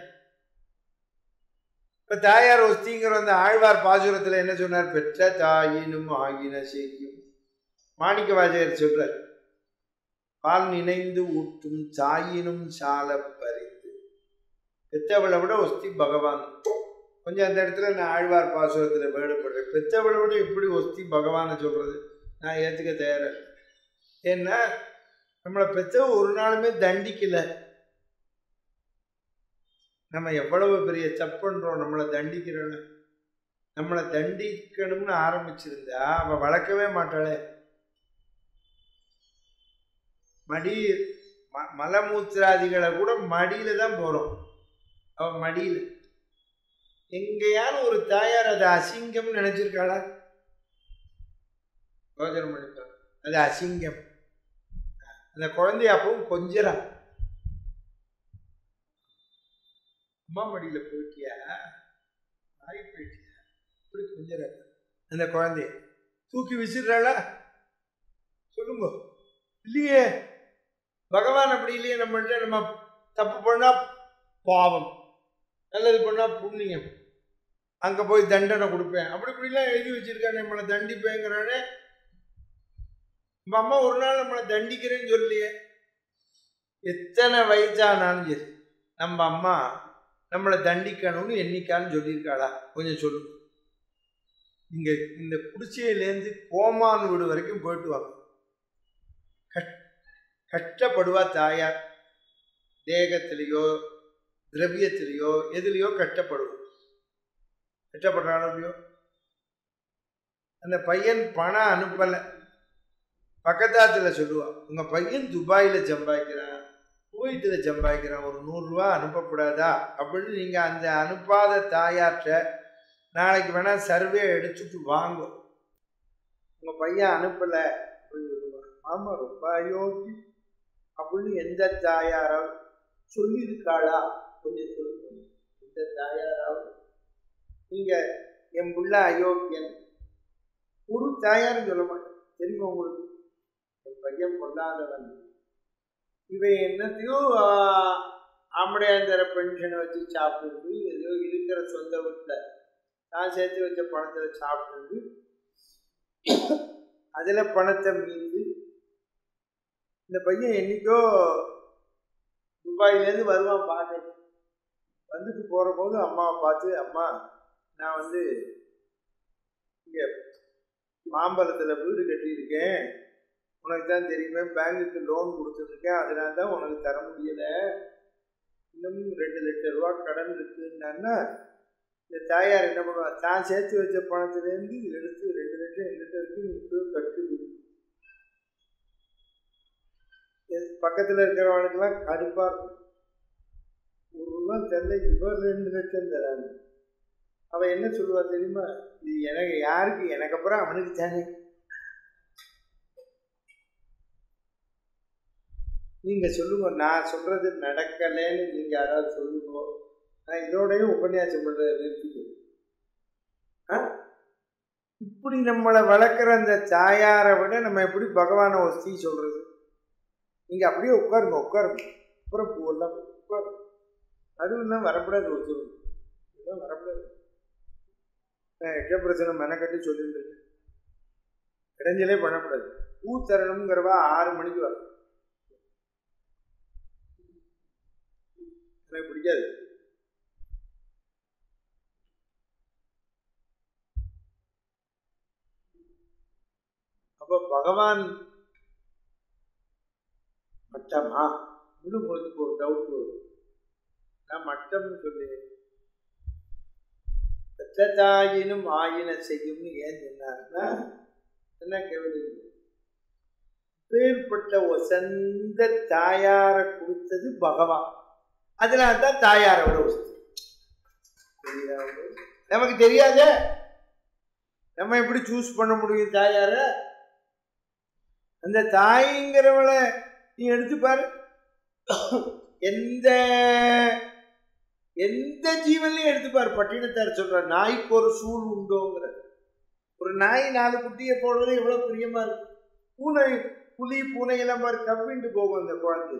இப்ப தாயார் ஒஸ்திங்கிற அந்த ஆழ்வார் பாசுரத்துல என்ன சொன்னார்? பெற்ற தாயினும் ஆகின செய்யும். மாணிக்க வாசகர் சொல்றார், பால் நினைந்து ஊட்டும் தாயினும் சால பறிந்து. பெற்றவளை விட ஒஸ்தி பகவான். கொஞ்சம் அந்த இடத்துல நான் ஆழ்வார் பாசுரத்துல வேடுபடுறேன். பெற்றவளை விட எப்படி ஒஸ்தி பகவானை சொல்றது? நான் ஏத்துக்க தயார. ஏன்னா நம்மளை பெற்றவ ஒரு நாளுமே தண்டிக்கல. நம்ம எவ்வளவு பெரிய தப்புன்றோம், நம்மளை தண்டிக்கிறோன்னு. நம்மளை தண்டிக்கணும்னு ஆரம்பிச்சிருந்தா அவ வளர்க்கவே மாட்டாளே. மடி மலமூத்திராதிகளை கூட மடியில தான் போறோம். அவ மடியில எங்கேயாவது ஒரு தாயார் அது அசிங்கம் நினைச்சிருக்காளா? யோசனை பண்ணிருக்கா, அது அசிங்கம். அந்த குழந்தைய அப்பவும் கொஞ்சரா, அம்மா மடியில போயிட்டியா, ஆகி போயிட்டியா, இப்படி கொஞ்சரா. அந்த குழந்தைய தூக்கி விசிறாளா? சொல்லுங்க. இல்லையே, பகவான் அப்படி இல்லையே. நம்மள்ட்ட நம்ம தப்பு பண்ணா பாவம், நல்லது பண்ணா புண்ணியம், அங்க போய் தண்டனை கொடுப்பேன், அப்படி இப்படிலாம் எழுதி வச்சிருக்கானே, நம்மளை தண்டிப்பேங்கிறானே. நம்ம அம்மா ஒரு நாள் நம்மளை தண்டிக்கிறேன்னு சொல்லலையே. எத்தனை வயசானாலும் சரி நம்ம அம்மா நம்மளை தண்டிக்கணும்னு என்னைக்கான்னு சொல்லியிருக்காளா? கொஞ்சம் சொல்லுங்க. இங்க இந்த குடிசையிலேருந்து கோமான் வீடு வரைக்கும் போயிட்டு வாங்க. கஷ்டப்படுவா தாயார். தேகத்திலேயோ திரவியத்திலேயோ எதுலையோ கஷ்டப்படுவோம். கஷ்டப்படுறானோ இல்லையோ. அந்த பையன் பணம் அனுப்பலை, பக்கத்தாத்துல சொல்லுவான், உங்க பையன் துபாயில சம்பாதிக்கிறான், குவைத்துல சம்பாதிக்கிறான், ஒரு 100 ரூபா அனுப்பக்கூடாதா அப்படின்னு நீங்க அந்த அனுப்பாத தாயார்கிட்ட நாளைக்கு வேணா சர்வே எடுத்துட்டு வாங்கும். உங்க பையன் அனுப்பல அப்படின்னு சொல்லுவான். ஆமா, ரொம்ப அயோத்தி அப்படின்னு எந்த தாயாராவது சொல்லியிருக்காளா? கொஞ்சம் சொல்லுங்க. எந்த தாயாராவது நீங்க என் புள்ள அயோக்கியன் ஒரு தாயாரும் சொல்ல மாட்டேன். தெரியுமா உங்களுக்கு? என் பையன் பொல்லாதவன், இவன் என்னத்தையோ ஆம்படையாந்தர பென்ஷனை வச்சு சாப்பிட்டு, ஏதோ இருக்கிற சொந்த வீட்டில் நான் சேர்த்து வச்ச பணத்தில் சாப்பிட்டு, அதில் பணத்தை மீந்து இந்த பையன் என்னைக்கோ துபாயிலேருந்து வருவான் பார்க்க. வந்துட்டு போகிற போது அம்மாவை பார்த்து, அம்மா நான் வந்து இங்கே மாம்பழத்தில் வீடு கட்டியிருக்கேன், உனக்கு தான் தெரியுமே, பேங்குக்கு லோன் கொடுத்துருக்கேன், அதனால தான் உனக்கு தர முடியலை, இன்னமும் 2 லட்சம் ரூபா கடன் இருக்குன்னா இந்த தாயார் என்ன பண்ணுவா? தான் சேர்த்து வச்ச பணத்துலேருந்து எடுத்து 2 லட்சம் எங்கிட்ட இருக்கு, நீ இப்போவே கட்டி. பக்கத்தில் இருக்கிறவனுக்கெல்லாம் கடுப்பா இருக்கும். 1 ரூபா தெரியல, இவர் 2 லட்சம் தராங்க. அவன் என்ன சொல்லுவா தெரியுமா? இது எனக்கு யாருக்கு? எனக்கு அப்புறம் அவனுக்கு தானே. நீங்க சொல்லுங்க, நான் சொல்றது நடக்கலைன்னு நீங்க யாராவது சொல்லுங்க, நான் இதோடய உபன்யாசம் பண்றத நிறுத்திக்கிறேன். இப்படி நம்மளை வளர்க்குற அந்த தாயாரை விட நம்ம எப்படி பகவானை ஒஸ்தி சொல்றது? நீங்க அப்படியே உட்காருங்க, உட்காருங்க, அப்புறம் பூவெல்லாம் உட்காருங்க. அதுவும் தான் வரக்கூடாது, ஒத்துருங்க, இதெல்லாம் வரக்கூடாது. எட்ட பிரச்சனை மெனக்கட்டி சொல்லிட்டு இருக்கேன், இடைஞ்சலே பண்ணக்கூடாது. பூ தரணுங்கிறவா 6 மணிக்கு வரும், எனக்கு பிடிக்காது. அப்ப பகவான் மட்டமா இன்னும் உங்களுக்கு ஒரு டவுட் வரும். நான் மட்டம்னு சொல்லி பெற்றதாயினும் ஆயின செய்யும்னு ஏன் சொன்னார்னா, என்ன கேள்வி? பேர்பட்ட வசந்த தாயார கொடுத்தது பகவான், அதனால தான் தாயாரோட வசதி. நமக்கு தெரியாத நம்ம எப்படி சூஸ் பண்ண முடியும் தாயார? அந்த தாய்ங்கிறவளை நீ எடுத்து பாரு, எந்த ஜீவன்லையும் எடுத்துப்பாரு. பட்டினத்தார் சொல்ற, நாய்க்கு ஒரு சூழ் உண்டோங்கிற. ஒரு நாய் 4 குட்டியை போடுறது எவ்வளவு பிரியமா இருக்கு. பூனை, புலி, பூனை எல்லாம் பாரு கவ்விண்டு போகும் அந்த குழந்தை.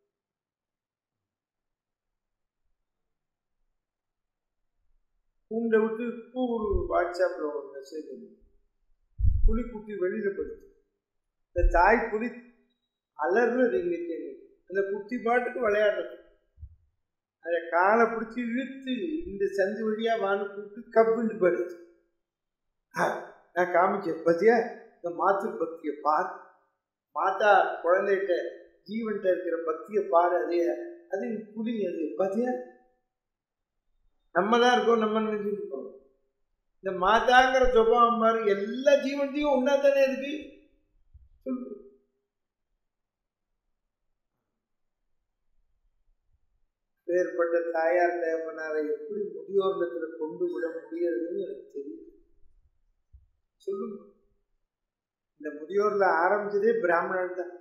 பூண்டை விட்டு இப்போ ஒரு வாட்ஸ்அப்ல ஒரு மெசேஜ், புலி குட்டி வெளியில போயிடுச்சு. இந்த தாய் புலி அலர்றது இன்னைக்கு, அந்த குட்டி பாட்டுக்கு விளையாடுறது. அதை காலை பிடிச்சி இழுத்து இந்த சந்து வழியா வானு கூப்பிட்டு கவ்விண்டு போயிடுச்சு. நான் காமிச்சேன், பத்தியா இந்த மாத்திரு பக்தியை பார், மாதா குழந்தைகிட்ட ஜீவன்கிட்ட இருக்கிற பக்தியை பாரு, அது புலி, அது பத்தியா நம்ம தான் இருக்கோம், நம்ம நினைச்சுட்டு இருக்கோம். இந்த மாதாங்கிற சுபாவம் மாதிரி எல்லா ஜீவன்த்தையும் ஒன்னா தானே இருக்கு. வேறுபட்ட தாயார் தேவனாரை எப்படி முதியோர்லத்துல கொண்டு விட முடியறதுன்னு எனக்கு தெரியும். சொல்லுங்க. இந்த முதியோர்ல ஆரம்பிச்சதே பிராமணன் தான்.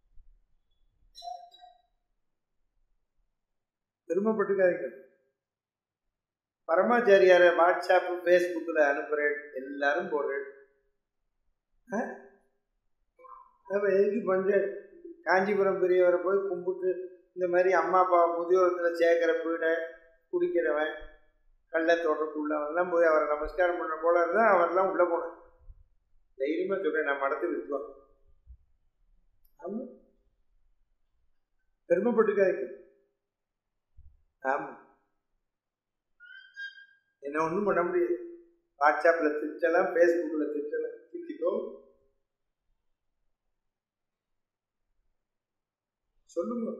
பெருமைப்பட்டுக்காதீங்க. பரமாச்சாரியார வாட்ஸ்அப் ஃபேஸ்புக்கில் அனுப்புறேன், எல்லாரும் போடுறேன். எதுக்கு பண்றேன்? காஞ்சிபுரம் பெரியவரை போய் கும்பிட்டு இந்த மாதிரி அம்மா அப்பா முதியோரத்தில் சேர்க்கிற வீடை குடிக்கிறவன் கள்ளத்தோட்டத்துள்ளவன்லாம் போய் அவரை நமஸ்காரம் பண்ண போல இருந்தால் அவரெல்லாம் உள்ளே போனேன். தைரியமாக சொல்கிறேன், நான் மடத்து விற்றுவான். ஆமாம், பெருமைப்பட்டுக்காதீங்க. ஆமாம், என்ன ஒன்றும் பண்ண முடியாது. வாட்ஸ்அப்பில் திட்டலாம், ஃபேஸ்புக்கில் திட்டலாம், திட்டிக்கோ. சொல்லுங்க,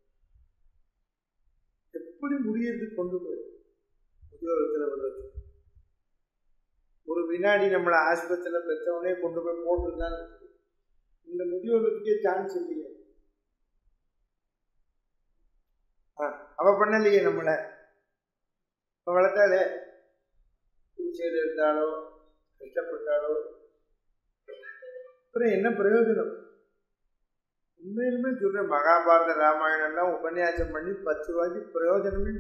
எப்படி முடியறது கொண்டு போய் முதியோரத்தில் விடுறது? ஒரு வினாடி நம்மளை ஆஸ்பத்திரியில் பெற்றவனே கொண்டு போய் போட்டுருந்தான்னு இந்த முதியோரத்துக்கே சான்ஸ் இல்லையே. அவ பண்ணலையே நம்மளை, அவ வளர்த்தாலே. பூச்சையில் இருந்தாலோ கஷ்டப்பட்டாலோ அப்புறம் என்ன பிரயோஜனம்? உண்மையிலுமே சொல்றேன், மகாபாரத ராமாயணம்லாம் உபன்யாசம் பண்ணி 10 ரூபாய்க்கு பிரயோஜனமே.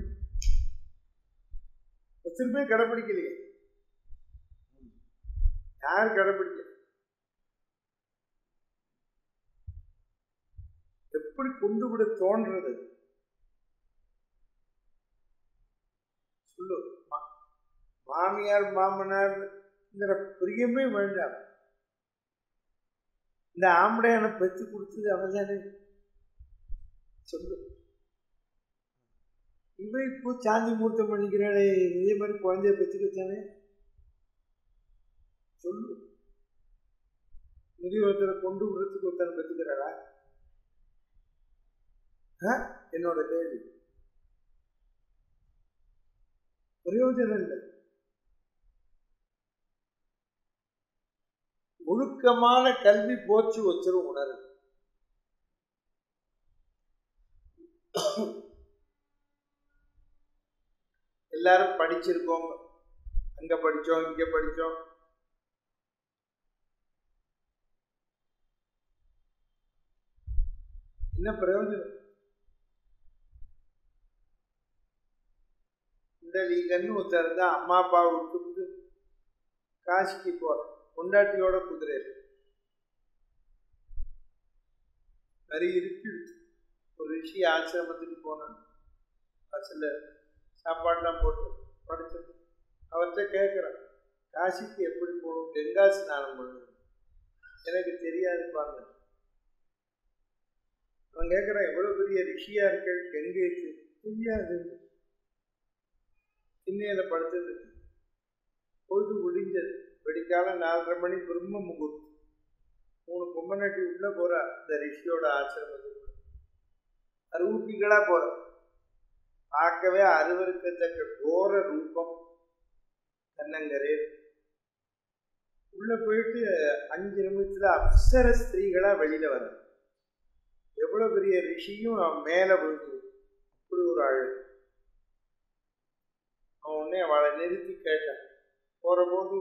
ஒருத்தருமே கடைப்பிடிக்கலையே. யார் கடைப்பிடிக்க? எப்படி கொண்டு விட தோன்றது? சொல்லு. மாமியார் மாமனார்ங்கிற பிரியமே வேண்டாம். இந்த ஆம்படையான பெற்று கொடுத்தது அவதானே. சொல்லு. இவ இப்போ சாந்தி மூர்த்தம் பண்ணிக்கிறாளே, இதே மாதிரி குழந்தைய பெற்றுக்கத்தானே. சொல்லு. முதியோரத்தில் கொண்டு விடுறதுக்கு ஒருத்தனை பெற்றுக்கிறாளா? என்னோட கேள்வி. பிரயோஜனம் இல்லை. ஒழுக்கமான கல்வி போச்சு வச்சிரு உணர்வு. எல்லாரும் படிச்சிருக்கோம், அங்க படிச்சோம் இங்க படிச்சோம். என்ன பிரயோஜனம்? இந்த லீகன்னு ஒருத்தர் இருந்தா அம்மா அப்பாவை விட்டு காசிக்கு போற பொண்டாட்டியோட குதிரை நிறைய இருக்கு. ஒரு ரிஷி ஆசிரமத்துக்கு போனான். பஸ்ல சாப்பாடுலாம் போட்டு படிச்சது. அவர்கிட்ட கேட்குறான், காசிக்கு எப்படி போகணும், கங்கா ஸ்நானம் பண்ணணும். எனக்கு தெரியாது பாருங்க. அவன் கேட்குறான், எவ்வளோ பெரிய ரிஷியா இருக்க, கங்கை தெரியாது. திண்ணையில படுத்தது. பொழுது ஒழிஞ்சது. வெடிக்கால 4:30 மணி பிரம்ம முகூர்த்தம். 3 பொம்மநாட்டி உள்ள போறா இந்த ரிஷியோட ஆசிரமத்துக்கு. அரூபிகளா போற. பார்க்கவே அருவருக்கத்தக்க கோர ரூபம். கண்ணங்கரே உள்ள போயிட்டு 5 நிமிஷத்துல அப்சர ஸ்திரீகளா வெளியில வர. எவ்வளவு பெரிய ரிஷியும் அவன் மேல விழுந்து அப்படி ஒரு ஆள். அவன் உடனே அவளை நிறுத்தி கேட்டான். போறபோது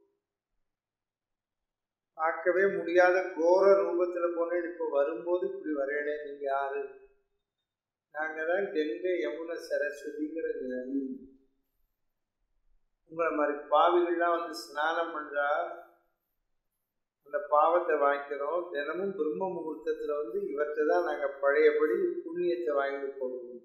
பார்க்கவே முடியாத கோர ரூபத்துல போனேன், இப்போ வரும்போது இப்படி வரையனே, நீங்க யாரு? நாங்க தான் கங்கை யமுனை சரஸ்வதிங்கிற நதி. உங்களை மாதிரி பாவிகள்லாம் வந்து ஸ்நானம் பண்றா, அந்த பாவத்தை வாங்கிக்கிறோம். தினமும் பிரம்ம முகூர்த்தத்துல வந்து இவற்றை தான் நாங்க பழையபடி புண்ணியத்தை வாங்கிட்டு போடுவோம்.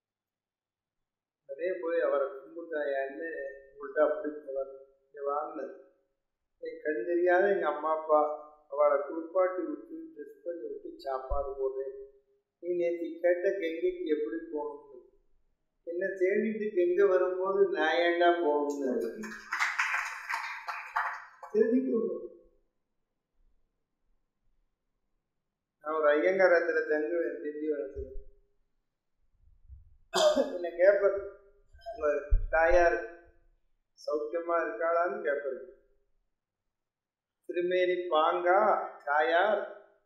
அதே போய் அவரை கும்பிட்டாயான்னு உங்கள்கிட்ட அப்படி போவார். வாங்கினது என் கண் தெரியாத எங்கள் அம்மா அப்பா அவளை குளிப்பாட்டி விட்டு ட்ரெஸ் பண்ணி விட்டு சாப்பாடு போடுறேன். நீ நேற்று கேட்ட கங்கைக்கு எப்படி போகணும்னு என்ன தேடிட்டு கங்கை வரும்போது நான் ஏண்டா போகணும்னு தெரிஞ்சுக்கணும். நான் ஒரு ஐயங்காரத்தில் தங்குவேன் திண்டிவனத்தில். என்னை கேட்பேன், உங்கள் தாயார் சௌக்கியமா இருக்காளான்னு கேட்பது. திருமேனி பாங்கா தாயார்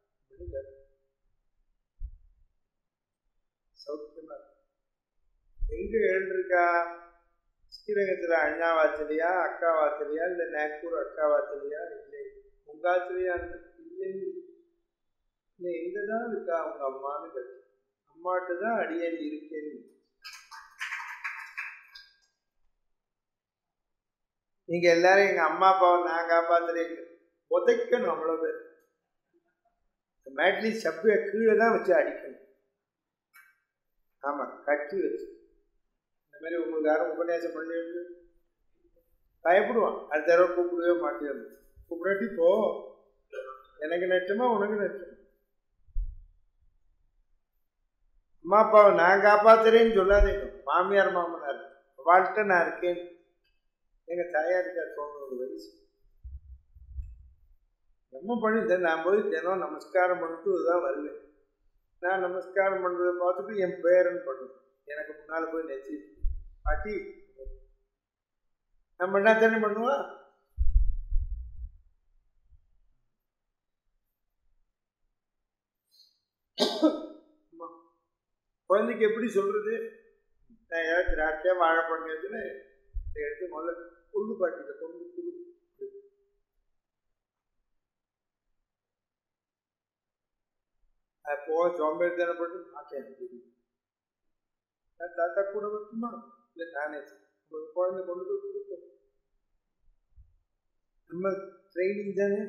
சௌக்கியமா எங்க எழுந்திருக்கா? ஸ்ரீரங்கத்துல அண்ணா வாத்திலையா, அக்கா வாத்திலையா, இல்ல நாக்பூர் அக்கா வாத்திலையா? இல்லை. உங்காத்திலையா? இல்லை. இல்லை, எங்கதான் இருக்கா அவங்க அம்மான்னு கேட்டு, அம்மாட்டு தான் அடியேன் இருக்கேன்னு. நீங்க எல்லாரும் எங்க அம்மா அப்பாவை நான் காப்பாத்துறேன் உதைக்கணும். அவ்வளவு பேர் மேட்லி சப்பைய கீழே தான் வச்சு அடிக்கணும். ஆமா, கட்டி வச்சு. இந்த மாதிரி உங்களுக்கு யாரும் உபன்யாசம் பண்ணி பயப்படுவான். அடுத்த தடவை கூப்பிடவே மாட்டேன். கூப்பிடாட்டி போ, எனக்கு நெச்சமா உனக்கு நெச்சம். அம்மா அப்பாவை நான் காப்பாத்துறேன்னு சொல்லாதீங்க. மாமியார் மாமனார் வாழ்க்கை நான் இருக்கேன். எங்க தாயாருக்கா 90 வயசு. நம்ம பண்ணிட்டேன். நான் போய் தினம் நமஸ்காரம் பண்ணிட்டு தான் வருவேன். நான் நமஸ்காரம் பண்றதை பார்த்துட்டு என் பேரன் பண்ணுவேன். எனக்கு முன்னால போய் நெச்சி பாட்டி நம்ம என்ன தானே பண்ணுவா. குழந்தைக்கு எப்படி சொல்றது? நான் ஏதாவது திராட்சையா வாழைப்பழம் எடுத்துன்னு எடுத்து முதல்ல கொண்டு பாட்டிட்ட கொண்டு கொடு. போ சோம்பேறித்தனை போட்டு மாட்டேன். நான் தாத்தா கூட வரட்டுமா? இல்லை நானே குழந்தை கொண்டு போய் கொடுப்போம். நம்ம ட்ரைனிங் தானே.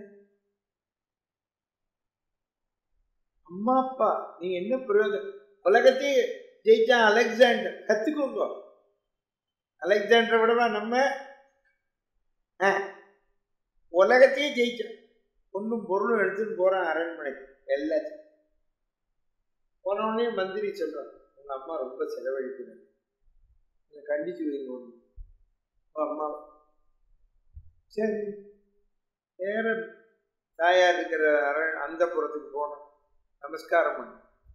அம்மா அப்பா நீ என்ன பிரயோஜனம்? உலகத்தையே ஜெயிச்சான் அலெக்சாண்டர். கத்துக்கோங்க. அலெக்சாண்டரை விடவா நம்ம உலகத்தையே ஜெயிச்சான். ஒன்றும் பொருளும் எடுத்துன்னு போறான் அரண்மனை எல்லாத்தையும். போனோடனே மந்திரி சொல்றான், உங்க அம்மா ரொம்ப செலவழிக்கிறாங்க, கண்டிச்சு வைங்க ஒன்று. அம்மா சரி நேர தாயார் இருக்கிற அந்த புறத்துக்கு போனோம். நமஸ்காரம் பண்ண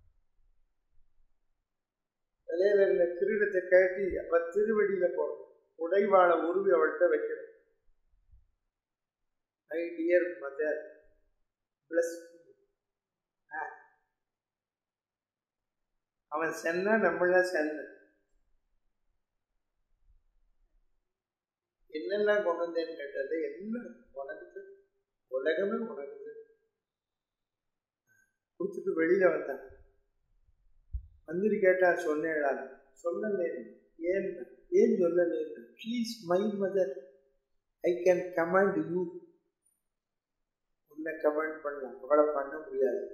தலையில இருந்த கிரீடத்தை கழட்டி அவ திருவடியில போறோம். உடைவாள உருவி அவள்கிட்ட வைக்கணும். My dear mother bless. அவன் சென்ன நம்மள சென்ன என்னெல்லாம் கொண்டு வந்தேன்னு கேட்டது எல்லாம் உனக்கு, உலகமே உனக்கு கொடுத்துட்டு வெளியில வந்தான். மந்திரி கேட்டா சொன்னேன். சொல்லலேன். ஏன் சொல்லலேன்? Please my mother, I can command you. உன்னை கமாண்ட் பண்ணலாம், அவளை பண்ண முடியாது.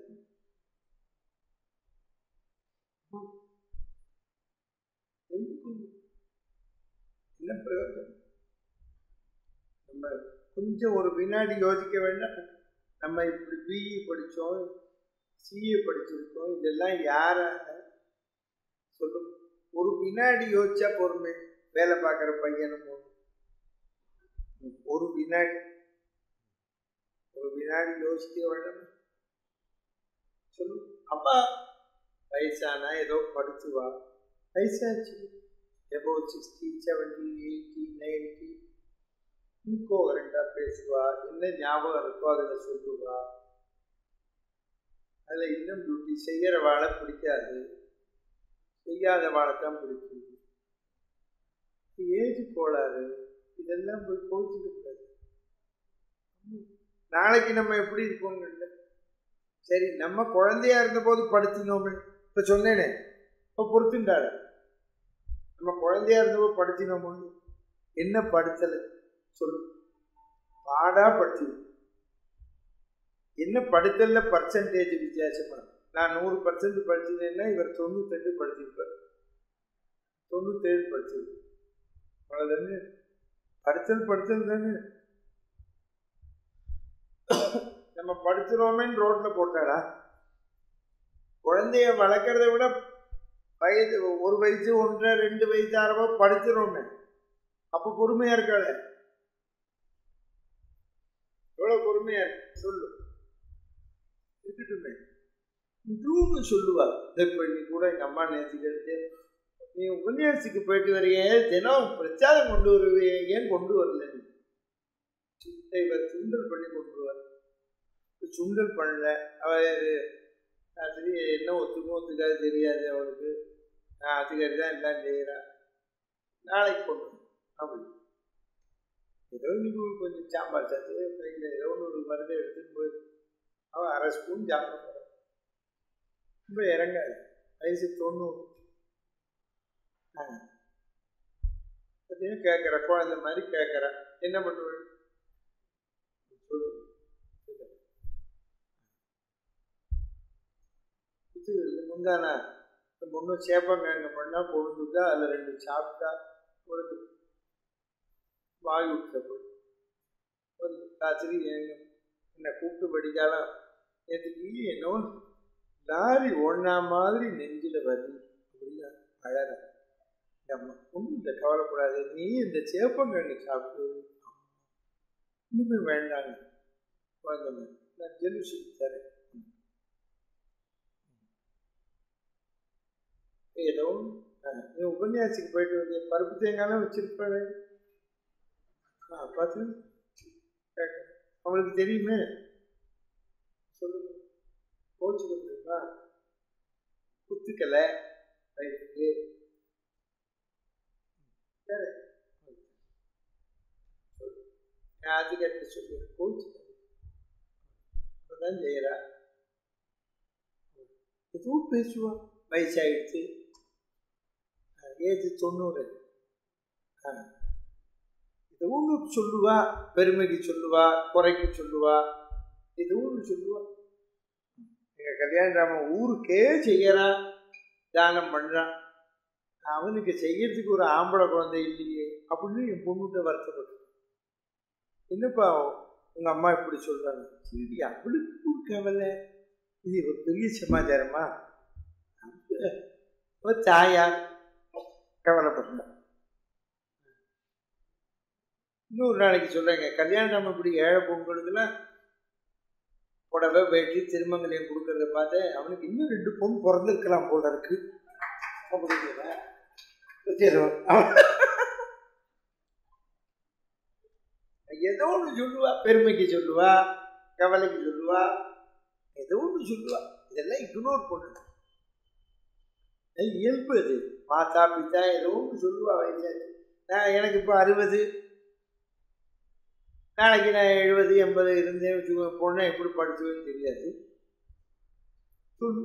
என்ன பிரயோஜனம்? நம்ம கொஞ்சம் ஒரு வினாடி யோசிக்க வேண்டாம். நம்ம இப்படி பிஇ படித்தோம், சிஏ படிச்சிருக்கோம், இதெல்லாம் யாராக சொல்லும்? ஒரு வினாடி யோசிச்சா பொறுமை. வேலை பார்க்குற பையனும் ஒரு வினாடி யோசிக்க வேண்டாம் சொல்லு. அப்பா வயசானா ஏதோ படிச்சுவா, வயசாச்சு எபோவ் 60, 70, 80, 90 இன்கோவரண்டா பேசுவா. என்ன ஞாபகம் இருக்கோ அதில் சொல்லுவா. அதில் இன்னும் டியூட்டி செய்கிற வாழை பிடிக்காது, செய்யாத வாழைத்தான் பிடிக்கும். ஏஜ் கோளாறு, இதெல்லாம் போய் கோவிச்சுக்க கூடாது. நாளைக்கு நம்ம எப்படி இருப்போங்க? சரி, நம்ம குழந்தையா இருந்த போது படுத்தினோமே. இப்ப சொன்னேனே, இப்ப பொறுத்துண்டாள். நம்ம குழந்தையா இருந்தபோது படுத்தினோமோ? என்ன படுத்தல சொல்லு? பாடா படுத்தி. என்ன படுத்தல பர்சன்டேஜ் வித்தியாசமா? நான் 100% படிச்சிருந்தேன்னா இவர் 98 படிச்சிருப்பார், 97 படிச்சிருப்பார். அவ்வளவுதானே. படுத்தல் தானே. நம்ம படுத்துறோமேன்னு ரோட்ல போட்டாடா. குழந்தைய வளர்க்கறத விட வயது 1 வயசு 1.5 2 வயசு ஆறவோ படுத்துறோமே, அப்ப பொறுமையா இருக்காள? எவ்வளவு பொறுமையா இருக்கு சொல்லு. இருக்கட்டுமே, இதுன்னு சொல்லுவா. இப்ப நீ கூட எங்க அம்மா நேற்றுக்கு எடுத்து நீ உபன்யாசிக்கு போயிட்டு வரையே, தினம் பிரச்சாரம் கொண்டு வருவே, ஏன் கொண்டு வரல? இவர் சுண்டல் பண்ணி கொண்டு வருவார். சுண்டல் பண்ணல, அவர் சரி என்ன ஒத்துக்காது தெரியாது அவளுக்கு, அதிகாரி தான் எல்லாம் செய்கிறார், நாளைக்கு கொண்டு அப்படி ஏதோ இன்னைக்கு கொஞ்சம் சாம்பார் சாத்து கையில் ஏதோ ஒன்று மருந்து எடுத்துன்னு போய் அவன் அரை ஸ்பூன் சாப்பிட போகிறான். ரொம்ப இறங்காது, வயசு 90. அதையும் கேட்குற குழந்தை மாதிரி கேட்குறேன், என்ன பண்ணுவேன் சொல்லு. முந்தானா ஒன்றும் சேப்பங்கிழங்கு பண்ணால் பொழுதுட்டா, அதில் 2 சாப்பிட்டா பொழுது வாய் விட்ட போய் ராத்திரி என்னை கூப்பிட்டு படிக்காலாம். நேற்றுக்கு என்னவோ லாரி ஒன்றா மாதிரி நெஞ்சில் வலி அப்படின்னா அழற. அம்மா ஒன்றும் இந்த கவலைப்படாது, நீ இந்த சேப்பங்கிழங்கு சாப்பிட்டு இனிமேல் வேண்டாங்க குழந்தை, நான் ஜெலுசி தரேன். ஏதோ நீ உபன்யாசிக்கு போயிட்டு வந்து பருப்பு தேங்காய்லாம் வச்சிருப்பாரு, பார்த்து அவளுக்கு தெரியுமே, சொல்லுங்க. கோச்சு கொடுத்துருப்பா, குத்துக்கலை வயிற்றுக்கு அதிகாரி சொல்லுவேன், கோச்சு அப்பதான் செய்யறா. எதுவும் பேசுவா, வயசாயிடுச்சு, ஏஜ் 90. இது ஒன்று சொல்லுவா, பெருமைக்கு சொல்லுவா, குறைக்கு சொல்லுவா, இது ஒன்று சொல்லுவா. எங்கள் கல்யாணராமன் ஊருக்கே செய்யறான், தானம் பண்ணுறான், அவனுக்கு செய்யறதுக்கு ஒரு ஆம்பளை குழந்தை இல்லையே அப்படின்னு என் பொண்ணுகிட்ட வருத்தப்பட்டு, என்னப்பா உங்கள் அம்மா இப்படி சொல்கிறாங்க. சரி, அவளுக்கு கவலை, இது ஒரு பெரிய சமாச்சாரமா, தாயார் கவலைப்படுறான். இன்னொரு நாளைக்கு சொல்கிறேங்க, கல்யாணம் இப்படி ஏழை பொண்களுக்கெல்லாம் புடவை வேட்டி திருமங்கலியம் கொடுக்கறத பார்த்து அவனுக்கு இன்னும் 2 பொண்ணு பிறந்திருக்கலாம் போல இருக்கு அப்படிங்கிற ஏதோ ஒன்று சொல்லுவா, பெருமைக்கு சொல்லுவா, கவலைக்கு சொல்லுவா, ஏதோ ஒன்று சொல்லுவா. இதெல்லாம் இக்னோர் பண்ணணும், இயல்பு. அது மாதா பித்தா ஏதோ ஒன்று சொல்லுவா. வயசாச்சு, நான் எனக்கு இப்போ 60, நாளைக்கு நான் 70 80 இருந்தேன் வச்சுக்கோங்க, பொண்ணை எப்படி படிச்சுவேன்னு தெரியாது. சொல்லு,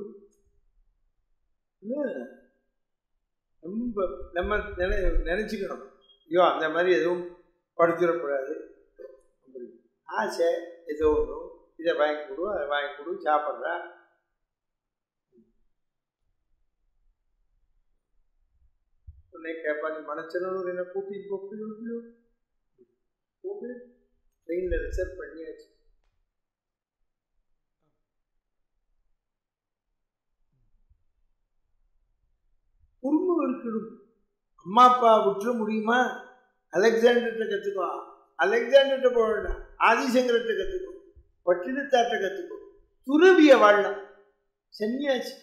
நம்ம நினைச்சுக்கணும், ஐயோ அந்த மாதிரி எதுவும் படிச்சிடக்கூடாது. அப்படி ஆசை ஏதோ ஒன்று, இதை வாங்கி கொடு அதை வாங்கி கொடு, சாப்பிட்றா. உன்னை கேட்பா, நீ மனச்சனூர் என்ன கூட்டிட்டு போப்பியோ போப்பி ட்ரெயினில் ரிசர்வ் பண்ணியாச்சு. பொறுமை இருக்கணும். அம்மா அப்பா விட்டுற முடியுமா? அலெக்சாண்டர்கிட்ட கற்றுக்கோ, அலெக்சாண்டர்கிட்ட போக வேண்டாம், ஆதிசங்கர்கிட்ட கற்றுக்கோ, பட்டினத்தார்கிட்ட கற்றுக்கோ, துறவிய வாழலாம், சன்னியாசி.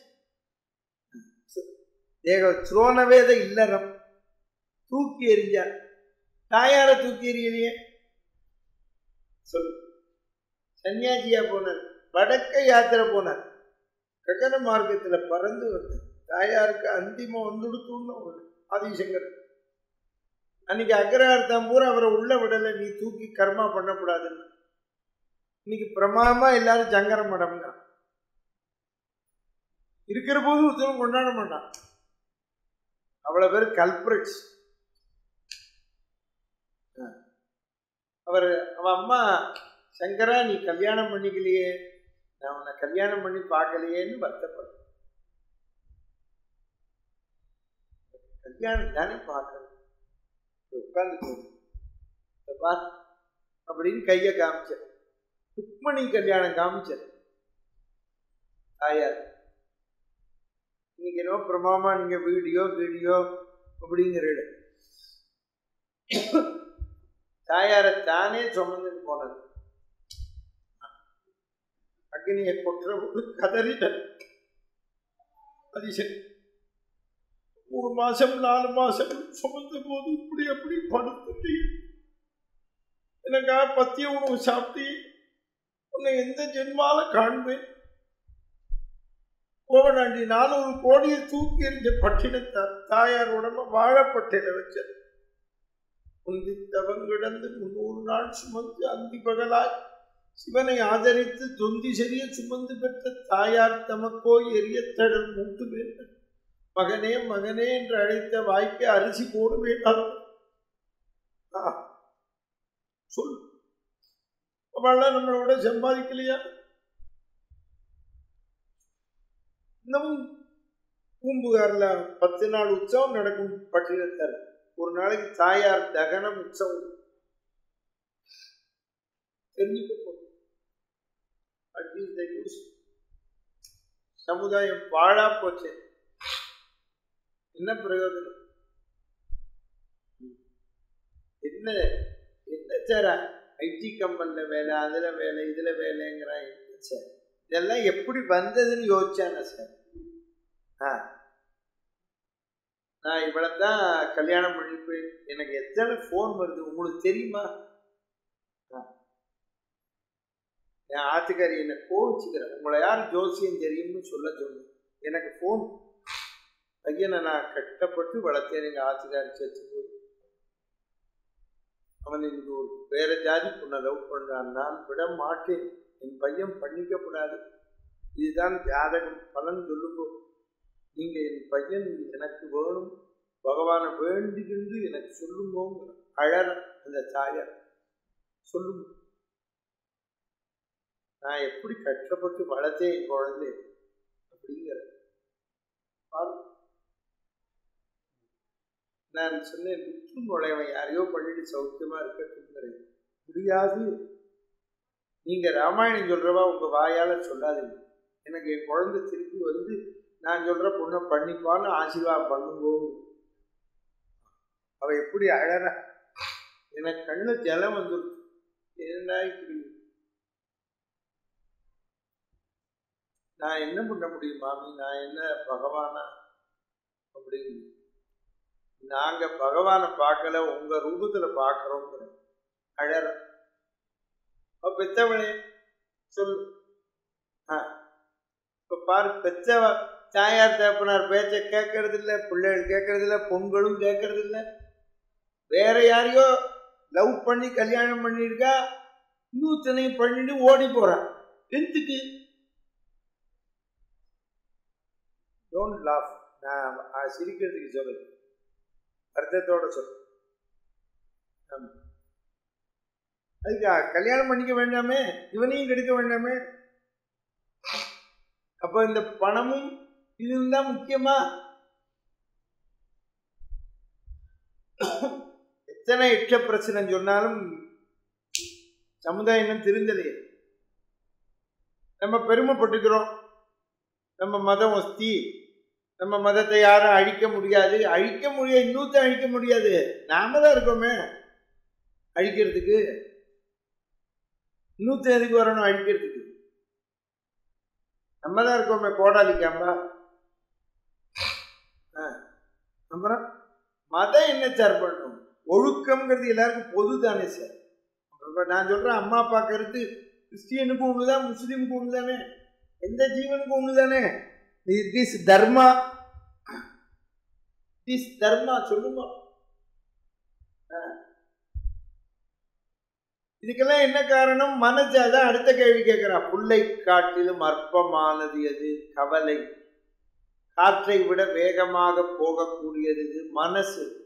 தேக துரோணவேத இல்லறம் தூக்கி எறிஞ்சார், தாயார தூக்கி எறியலையே சொல்லு. சன்னியாசியா போனார், வடக்க யாத்திரை போனார், ககன மார்க்கத்துல பறந்து வந்தார், தாயாருக்கு அந்திமம் வந்துடுத்துன்னு ஆதிசங்கர். அன்னைக்கு அக்ரஹாரத்தம் பூரா அவரை உள்ள விடலை, நீ தூக்கி கர்மா பண்ணக்கூடாதுன்னு. இன்னைக்கு பிரமாதமா எல்லாரும் சங்கரம் மடம்ங்க இருக்கிற போது உத்தரவு கொண்டாட மாட்டான். அவ்வளவு பேர் கல்பிரட்ஸ். அவன் அம்மா, சங்கரா நீ கல்யாணம் பண்ணிக்கலையே, நான் உன்னை கல்யாணம் பண்ணி பார்க்கலையேன்னு வருத்தப்பட. கல்யாணம் தானே பார்க்கணும், உட்கார்ந்து அப்படின்னு கைய காமிச்ச. ருக்மணி கல்யாணம் காமிச்ச தாயார். இன்னைக்கு என்ன பிரமாமா நீங்க வீடியோ அப்படிங்கிற தாயாரை தானே சுமந்துட்டு போனது. அக்னியை கொட்டுற கதறிட்ட அதிசயம். 3 மாசம் 4 மாசம் சுமந்த போது இப்படி அப்படி படுத்துட்டு எனக்காக பத்திய உணவு சாப்பிட்டு உன்னை எந்த ஜென்மால காண்பேன் கோவனாண்டி 400 கோடியை தூக்கி எறிஞ்ச பட்டினத்தார் தாயார் உடம்ப வாழப்பட்டையில வச்ச உந்தி தவங்கிடந்து 300 நாள் சுமந்து அந்தி பகலாய் சிவனை ஆதரித்து தொந்தி செறிய சுமந்து பெற்ற தாயார் தமக்கோ எரியத்தடல் மூட்டு வேண்டும் மகனே மகனே என்று அழைத்த வாய்க்கு அரிசி போட வேண்டாம் சொல். அவள்லாம் நம்மளோட சம்பாதிக்கலையா? இன்னமும் பூம்புகார்ல 10 நாள் உற்சவம் நடக்கும் பட்டினத்தார். ஒரு நாளைக்கு தாயார் தகனம் உற்சவம் தெரிஞ்சுக்க போகும். சமுதாயம் பாழா போச்சு, என்ன பிரயோஜனம்? என்ன என்ன சார் ஐடி கம்பெனில வேலை, அதுல வேலை, இதுல வேலைங்கிறான் சார். இதெல்லாம் எப்படி வந்ததுன்னு யோசிச்சான சார். நான் இவ்வளவுதான் கல்யாணம் பண்ணிட்டு எனக்கு எத்தனை போன் வருது உங்களுக்கு தெரியுமா? என் ஆத்துக்காரி என்னை கோவிச்சுக்கிறேன். உங்களை யார் ஜோசியம் தெரியும்னு சொல்ல சொன்னேன். எனக்கு போன் பையனை நான் கஷ்டப்பட்டு வளர்த்தேன். எங்கள் ஆத்துக்காரி சேர்த்து போய் அவன் எனக்கு ஒரு வேற ஜாதி பொண்ணை லவ் பண்ணான். நான் விட மாட்டேன், என் பையன் பண்ணிக்கப்படாது, இதுதான் ஜாதகம் பலன் சொல்லுங்கோ, நீங்க என் பையன் எனக்கு வேணும், பகவானை வேண்டிக்கிண்டு எனக்கு சொல்லுங்கோங்க. அழற அந்த தாயார் சொல்லுங்க. நான் எப்படி கஷ்டப்பட்டு வளர்த்தேன் என் குழந்தை அப்படிங்கிற பாரு. நான் சொன்னேன், முற்று நுழைவன் யாரையோ பண்ணிட்டு சௌக்கியமா இருக்கட்டும் முடியாது. நீங்க ராமாயணம் சொல்றவா உங்க வாயால சொல்லாதீங்க. எனக்கு என் குழந்தை திருப்பி வந்து நான் சொல்ற பொண்ணை பண்ணிப்பான்னு ஆசீர்வாதம் பண்ணுவோம். அவ எப்படி அழற, எனக்கு கண்ணு ஜலம் வந்துருக்கு. என்ன இப்படி நான் என்ன பண்ண முடியும் மாமி? நான் என்ன பகவானா அப்படின்னு? நாங்க பகவானை பார்க்கல, உங்க ரூபத்துல பார்க்கிறோம் அழற. பெத்தவளே சொல்லு. இப்ப பாரு, பெத்தவ தாயார் தகப்பனார் பேச்ச கேட்கறது இல்லை, பிள்ளைகள் கேட்கறது இல்லை, பொண்களும் கேட்கறது இல்லை. வேற யாரையோ லவ் பண்ணி கல்யாணம் பண்ணிருக்கா, இன்னொருத்தனையும் பண்ணிட்டு ஓடி போறான். எதுக்கு? Don't laugh. நான் சிரிக்கிறதுக்கு சொல்லு, அர்த்தத்தோட சொல்லு. அதுக்கா கல்யாணம் பண்ணிக்க வேண்டாமே, இவனையும் கெடுக்க வேண்டாமே? அப்ப இந்த பணமும் இதுவும் தான் முக்கியமா? எத்தனை எட்ட பிரச்சனை சொன்னாலும் சமுதாயம் இன்னும் திருந்தலையே. நம்ம பெருமைப்பட்டுக்கிறோம், நம்ம மதம் வஸ்தி, நம்ம மதத்தை யாரும் அழிக்க முடியாது. அழிக்க முடியாது, இன்னொருத்த அழிக்க முடியாது. நாம தான் இருக்கோமே அழிக்கிறதுக்கு. இன்னொருத்த எதுக்கு வரணும் அழிக்கிறதுக்கு? நம்ம தான் இருக்கோமே கோடாலிக்காம்பா. அப்புறம் மதம் என்ன சார் பண்ணணும்? ஒழுக்கம்ங்கிறது எல்லாருக்கும் பொது தானே சார். நான் சொல்றேன், அம்மா அப்பா கருத்து கிறிஸ்டியனுக்கும் ஒண்ணுதான், முஸ்லீமுக்கும் ஒண்ணு தானே, எந்த ஜீவனுக்கும் ஒண்ணு தானே. திஸ் தர்மா, திஸ் தர்மா சொல்லுங்க. இதுக்கெல்லாம் என்ன காரணம்? மனசு. அதான் அடுத்த கேள்வி கேட்கிறான். புல்லை காட்டிலும் அற்பமானது எது? கவலை. காற்றை விட வேகமாக போகக்கூடியது மனசு.